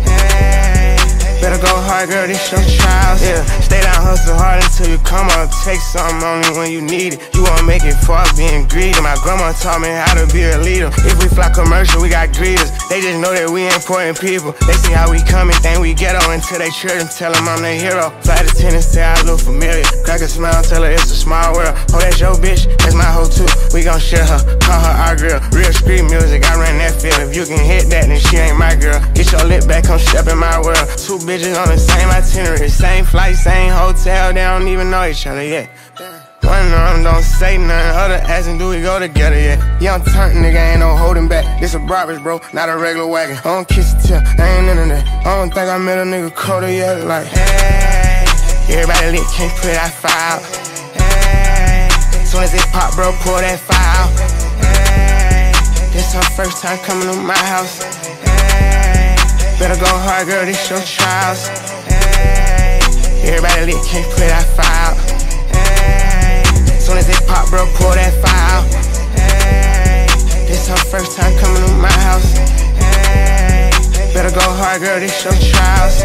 Speaker 1: Hey, better go hard, girl, this your trials. Yeah, stay down, hustle hard until you come up. Take something only when you need it. You won't make it far being greedy. My grandma taught me how to be a leader. If we fly commercial, we got greeters. They just know that we important people. They see how we come and think we ghetto until they church and tell them I'm their hero. Flight attendant say I look familiar. Crack a smile, tell her it's a small world. Oh, that's your bitch, that's my hoe too. We gon' share her, call her our girl. Real street music, I ran that field. If you can hit that, then she ain't my girl. Get your lip back, come step in my world. Two bitches on the same itinerary, same flight, same hotel. They don't even know each other yet. One of them don't say nothing, other asking do we go together yet. Young turnt nigga ain't no holding back. This a Brabus, bro, not a regular wagon. I don't kiss the tail, I ain't into that. I don't think I met a nigga colder yet. Like, hey, everybody lit, can't put that fire out. Hey, soon as it pop, bro, pull that fire out. Hey, this her first time coming to my house. Hey, better go hard, girl, this your trials. Hey, everybody lit, can't put that fire out. Hey, soon as it pop, bro, pull that fire out. Hey, this her first time coming to my house. Hey, better go hard, girl, this your trials.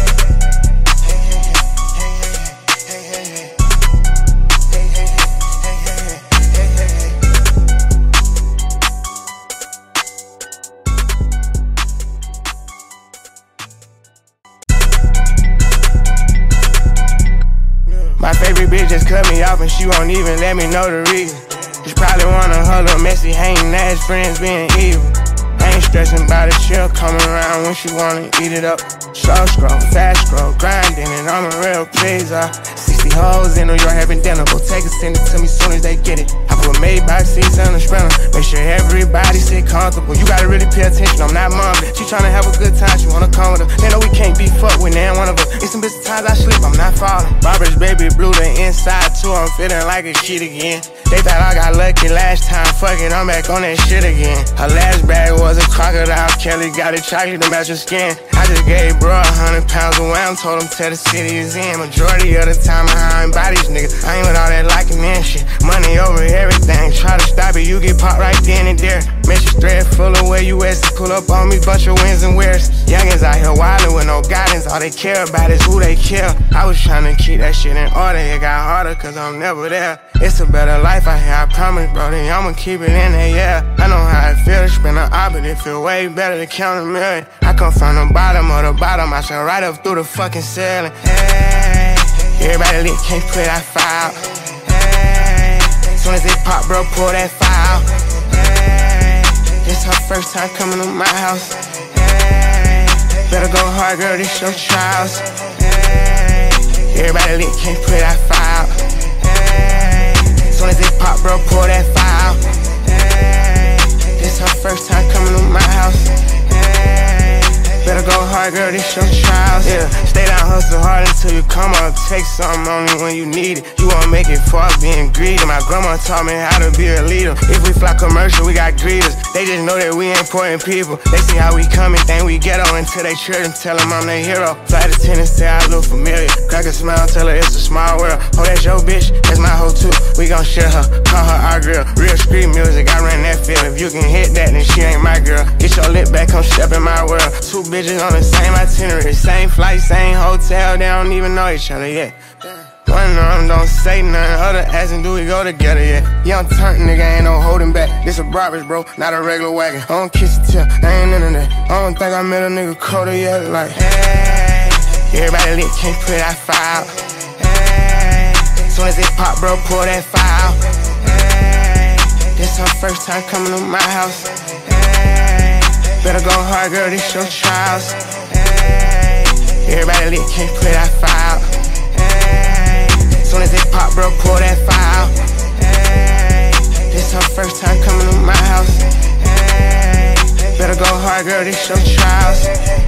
Speaker 1: My favorite bitch just cut me off and she won't even let me know the reason. She probably wanna her little messy hating ass friends being evil. I ain't stressing about it, she'll come around when she wanna eat it up. Slow scroll, fast scroll, grinding, and I'm a real pleaser. 60 hoes in New York having dinner. Go take it, send it to me soon as they get it. I put Maybach seats on the sprinter. Make sure everybody sit comfortable. You gotta really pay attention, I'm not mumbling. She tryna have a good time, she wanna come with her. They know we can't be fucked with, ain't one of us. It's some bitch times I sleep, I'm not falling. Barbara's baby blue, the inside too, I'm feeling like a shit again. They thought I got lucky last time, fuck it, I'm back on that shit again. Her last bag was a crocodile, Kelly got it chocolate to match her skin. I just gave bro 100 pounds away, I'm told him tell the city is in. Majority of the time I ain't by these niggas, I ain't with all that liking and shit. Money over everything, try to stop it, you get popped right then and there. Message thread full of where you at, pull up on me, bunch of wins and wears. Youngins out here wildin' with no guidance, all they care about is who they kill. I was tryna keep that shit in order, it got harder cause I'm never there. It's a better life out here, I promise, bro, then I'ma keep it in there, yeah. I know how it feel to spend an op, but it feel way better to count a million. I come from the bottom of the bottom, I shall right up through the fucking ceiling. Hey, everybody lit, can't put that file. Hey, soon as it pop, bro, pull that file. Hey, this her first time coming to my house. Hey, better go hard, girl, this your trials. Hey, everybody lit, can't put that file. Hey, soon as it pop, bro, pull that file. Hey, this her first time coming to my house. Hey, better go hard, girl, this your trials. Yeah, stay down, hustle hard until you come up. Take something only when you need it. You won't make it far being greedy. My grandma taught me how to be a leader. If we fly commercial, we got greeters. They just know that we important people. They see how we come and think we ghetto until they church and tell them I'm their hero. Flight attendants say I look familiar. Crack a smile, tell her it's a small world. Oh, that's your bitch, that's my hoe too. We gon' share her, call her our girl. Real street music, I ran that field. If you can hit that, then she ain't my girl. Get your lip back, come step in my world. Two bitches on the same itinerary, same flight, same hotel. They don't even know each other yet. One of them don't say nothing, other asking do we go together yet. Young turn nigga, ain't no holding back. This a Brabus, bro, not a regular wagon. I don't kiss the tip, I ain't into that. I don't think I met a nigga colder yet. Like, hey, everybody lit, can't put that file. Hey, soon as it pop, bro, pull that file. Hey, this her first time coming to my house. Hey, better go hard, girl, this your trials. Hey, everybody lit, can't put that file. Soon as it pop, bro, pull that file. Hey, this her first time coming to my house. Hey, better go hard, girl, this your trials.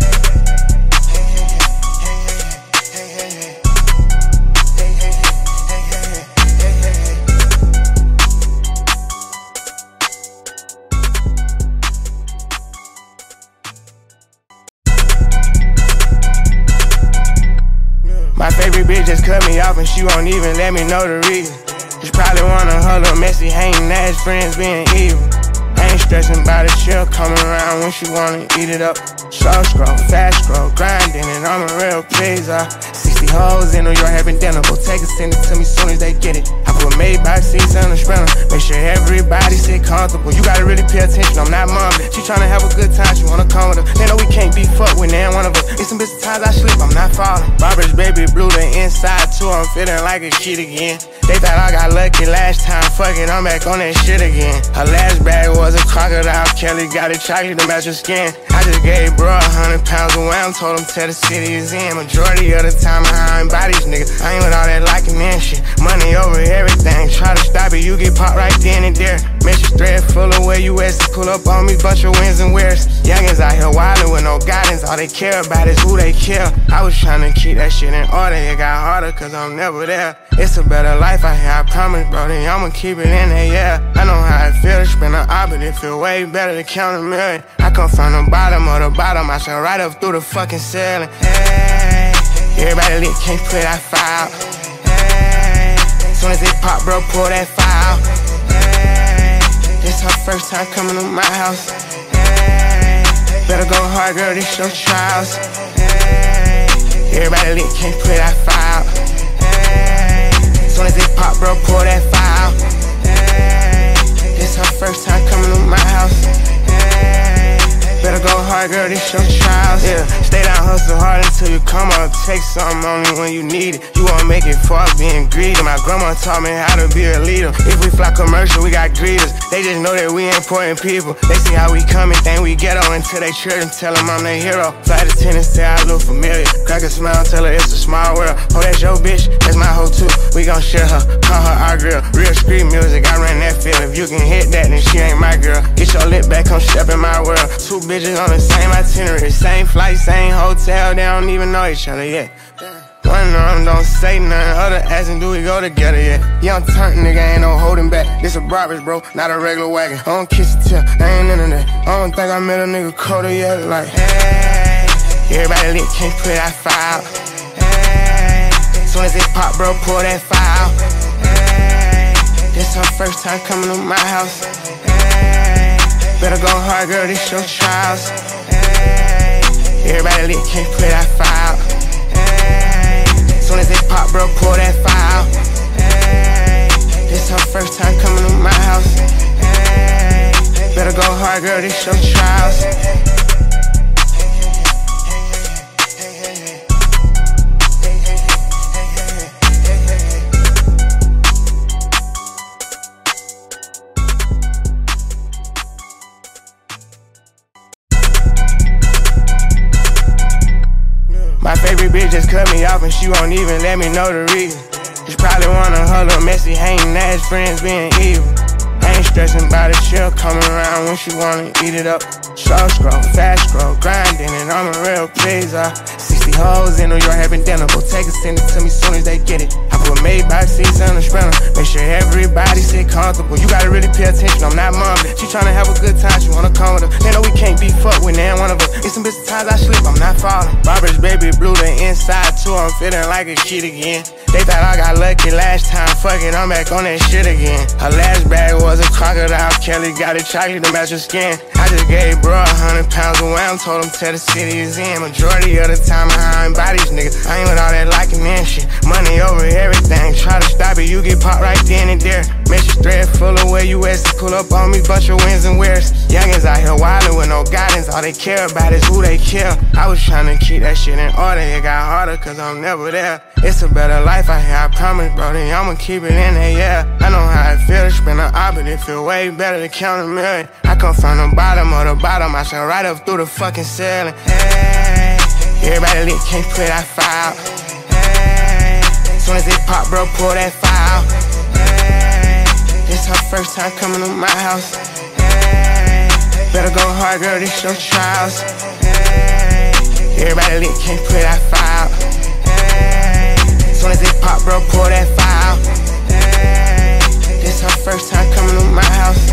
Speaker 1: My favorite bitch just cut me off and she won't even let me know the reason. She probably wanna her little messy hating ass friends being evil. I ain't stressing about it, she'll come around when she wanna eat it up. Slow scroll, fast scroll, grinding, and I'm a real pleaser. 60 hoes in New York having dinner. Go take it, send it to me soon as they get it. I put Maybach seats on the sprinter. Make sure everybody sit comfortable. You gotta really pay attention, I'm not mumbling. She tryna have a good time, she wanna come with her. They know we can't be fucked with, ain't one of us. It's some bitch times I sleep, I'm not falling. Barbara's baby blue, the inside too, I'm feeling like a shit again. They thought I got lucky last time, fuck it, I'm back on that shit again. Her last bag was a crocodile, Kelly got it chocolate to match her skin. I just gave bro 100 pounds away, I'm told him tell the city is in. Majority of the time I ain't by these niggas, I ain't with all that liking and shit. Money over everything, try to stop it, you get popped right then and there. Message thread full of where you at, pull up on me, bunch of wins and wears. Youngins out here wildin' with no guidance, all they care about is who they kill. I was tryna keep that shit in order, it got harder cause I'm never there. It's a better life out here, I promise, bro, then I'ma keep it in there, yeah. I know how it feel to spend an op, but it feel way better to count a million. I come from the bottom of the bottom, I shall right up through the fucking ceiling. Hey, everybody lit, can't put that file. Hey, soon as it pop, bro, pull that file. Hey, this her first time coming to my house. Hey, better go hard, girl, this your trials. Hey, everybody lit, can't put that file. Hey, soon as it pop, bro, pull that file. Hey, this her first time coming to my house. Hey, better go hard, girl, this your trials. Yeah, stay down, hustle hard until you come up. on, take something only when you need it. You won't make it far being greedy. My grandma taught me how to be a leader. If we fly commercial, we got greeters. They just know that we important people. They see how we come and think we ghetto until they church and tell them I'm their hero. Flight attendants say I look familiar. Crack a smile, tell her it's a small world. Oh, that's your bitch, that's my hoe too. We gon' share her, call her our girl. Real street music, I ran that field. If you can hit that, then she ain't my girl. Get your lip back, come step in my world. Two bitches on the same itinerary, same flight, same hotel. They don't even know each other yet. One of them don't say nothing, other asking do we go together yet. Young turnt nigga, ain't no holding back. This a Brabus, bro, not a regular wagon. I don't kiss the tip, I ain't into that. I don't think I met a nigga colder yet. Like, hey, everybody lit, can't put that fire out. Hey, soon as it pop, bro, pull that fire out. Hey, this her first time coming to my house. Hey, better go hard, girl, this your trials. Hey, everybody lit, can't put that fire out. Soon as it pop, bro, pull that file. Hey, this her first time coming to my house. Hey, better go hard, girl, this your trials. My favorite bitch just cut me off and she won't even let me know the reason. She probably wanna huddle messy, hating ass friends being evil. I ain't stressing about it, she'll come around when she wanna eat it up. Slow scroll, fast scroll, grinding, and I'm a real pleaser. 60 hoes in New York having dinner, go take it, send it to me soon as they get it. I put Maybach seats on the sprinter, make sure everybody sit comfortable. You gotta really pay attention, I'm not mumbling. She tryna have a good time, she wanna come with her. They know we can't be fucked with, now one of us. It's some bitch times I sleep, I'm not falling. Barbara's baby blue, the inside too, I'm feeling like a kid again. They thought I got lucky last time, fuck it, I'm back on that shit again. Her last bag was a crocodile, Kelly got it chocolate to match her skin. I just gave bro 100 pounds of wham, told him tell the city is in. Majority of the time I ain't by these niggas, I ain't with all that liking and shit. Money over everything, try to stop it, you get popped right then and there. Message thread full of where you at, pull up on me, bunch of wins and wears. Youngins out here wildin' with no guidance, all they care about is who they kill. I was trying to keep that shit in order, it got harder cause I'm never there. It's a better life out here, I promise, bro, then I'ma keep it in there, yeah. I know how it feel to spend an op, but it feel way better to count a million. I come from the bottom of the bottom, I shall right up through the fucking ceiling. Hey, everybody lit, can't put that fire out. Hey, soon as it pop, bro, pull that fire out. Hey, this her first time coming to my house. Hey, better go hard, girl, this your trials. Hey, everybody lit, can't put that fire out. Hey, soon as it pop, bro, pull that fire out. Hey, this her first time coming to my house.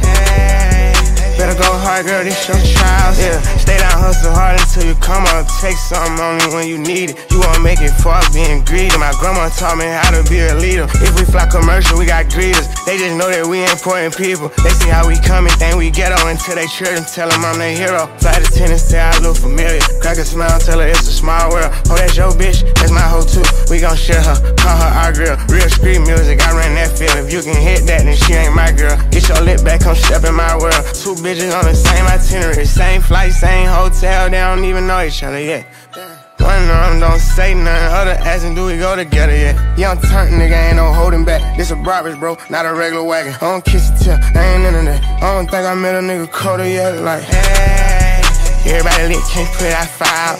Speaker 1: Hey, better go hard, girl, this your trials. Yeah, stay down, hustle hard until you come up. Take something only when you need it. You won't make it far being greedy. My grandma taught me how to be a leader. If we fly commercial, we got greeters. They just know that we important people. They see how we come and think we ghetto until they church and tell them I'm their hero. Flight attendants say I look familiar. Crack a smile, tell her it's a small world. Oh, that's your bitch, that's my hoe too. We gon' share her, call her our girl. Real street music, I ran that field. If you can hit that, then she ain't my girl. Get your lip back, come step in my world. Two bitches on the same itinerary, same flight, same hotel. They don't even know each other yet. One of them don't say nothing, other asking do we go together yet. Young turnt nigga, ain't no holding back. This a Brabus, bro, not a regular wagon. I don't kiss the tip, I ain't into that. I don't think I met a nigga colder yet. Like, hey, everybody lit, can't put that fire out.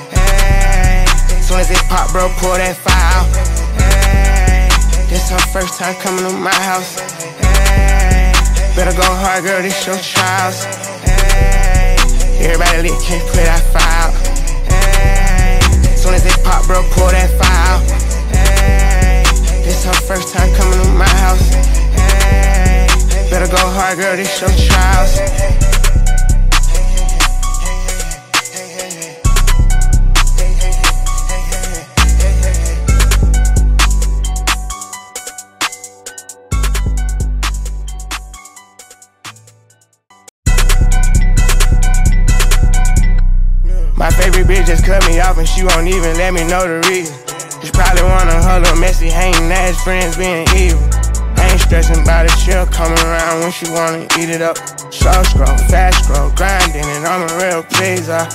Speaker 1: Hey, soon as it pop, bro, pull that fire out. Hey, this her first time coming to my house. Hey, better go hard, girl, this your trials. Hey, everybody lit, can't put that fire out. Soon as it pop, bro, pull that file. Hey, this her first time coming to my house. Hey, better go hard, girl, this your trials. My favorite bitch just cut me off and she won't even let me know the reason. She probably wanna huddle messy, hating ass friends being evil. I ain't stressing about it, she'll come around when she wanna eat it up. Slow scroll, fast scroll, grinding, and I'm a real pleaser.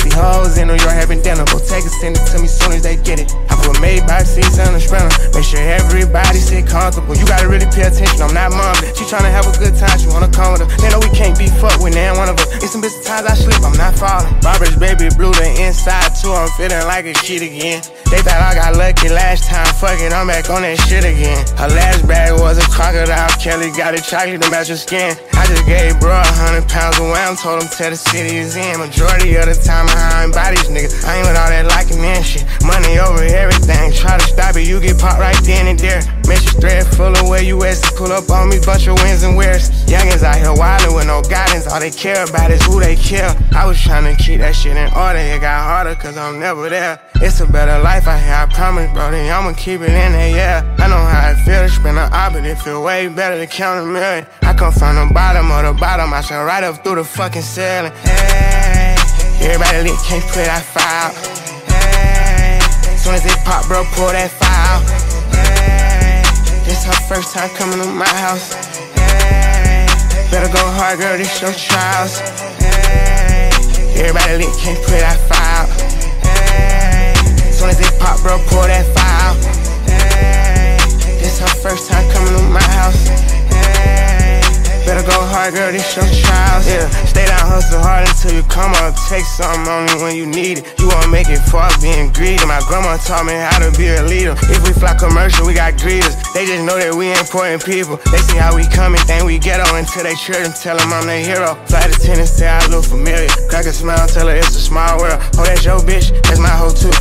Speaker 1: See hoes in New York having dinner. Go take it, send it to me soon as they get it. I put Maybach seats on the sprinter. Make sure everybody sit comfortable. You gotta really pay attention, I'm not mom. She tryna have a good time, she wanna come with her. They know we can't be fucked when they ain't one of us. It's some bitch times I slip, I'm not falling. Barbara's baby blue, the inside too, I'm feeling like a shit again. They thought I got lucky last time, fuck it, I'm back on that shit again. Her last bag was a crocodile, Kelly got it chocolate to match her skin. I just gave bro 100 pounds away, I told him tell the city is in. Majority of the time I ain't by these niggas, I ain't with all that liking and shit. Money over everything, try to stop it, you get popped right then and there. Message thread full of where you at, pull up on me, bunch of wins and wears. Youngins out here wildin' with no guidance, all they care about is who they kill. I was tryna keep that shit in order, it got harder cause I'm never there. It's a better life out here, I promise, brody, I'ma keep it in there, yeah. I know how it feel to spend an op, but it feel way better to count a million. I come from the bottom of the bottom, I shine right up through the fucking ceiling. Hey, everybody lit, can't put that fire out. Hey, soon as it pop, bro, pull that fire out. Hey, this her first time coming to my house. Hey, better go hard, girl, this your trials. Hey, everybody lit, can't put that fire out. Hey, soon as it pop, bro, pull that fire out. Hey, this her first time coming to my house. Hey, better go hard, girl, this your trials. Yeah, stay down, hustle hard until you come up. Take something only when you need it. You won't make it far being greedy. My grandma taught me how to be a leader. If we fly commercial, we got greeters. They just know that we important people. They see how we come and think we ghetto until they church and tell them I'm their hero. Flight attendants say I look familiar. Crack a smile, tell her it's a small world. Oh, that's your bitch, that's my hoe too.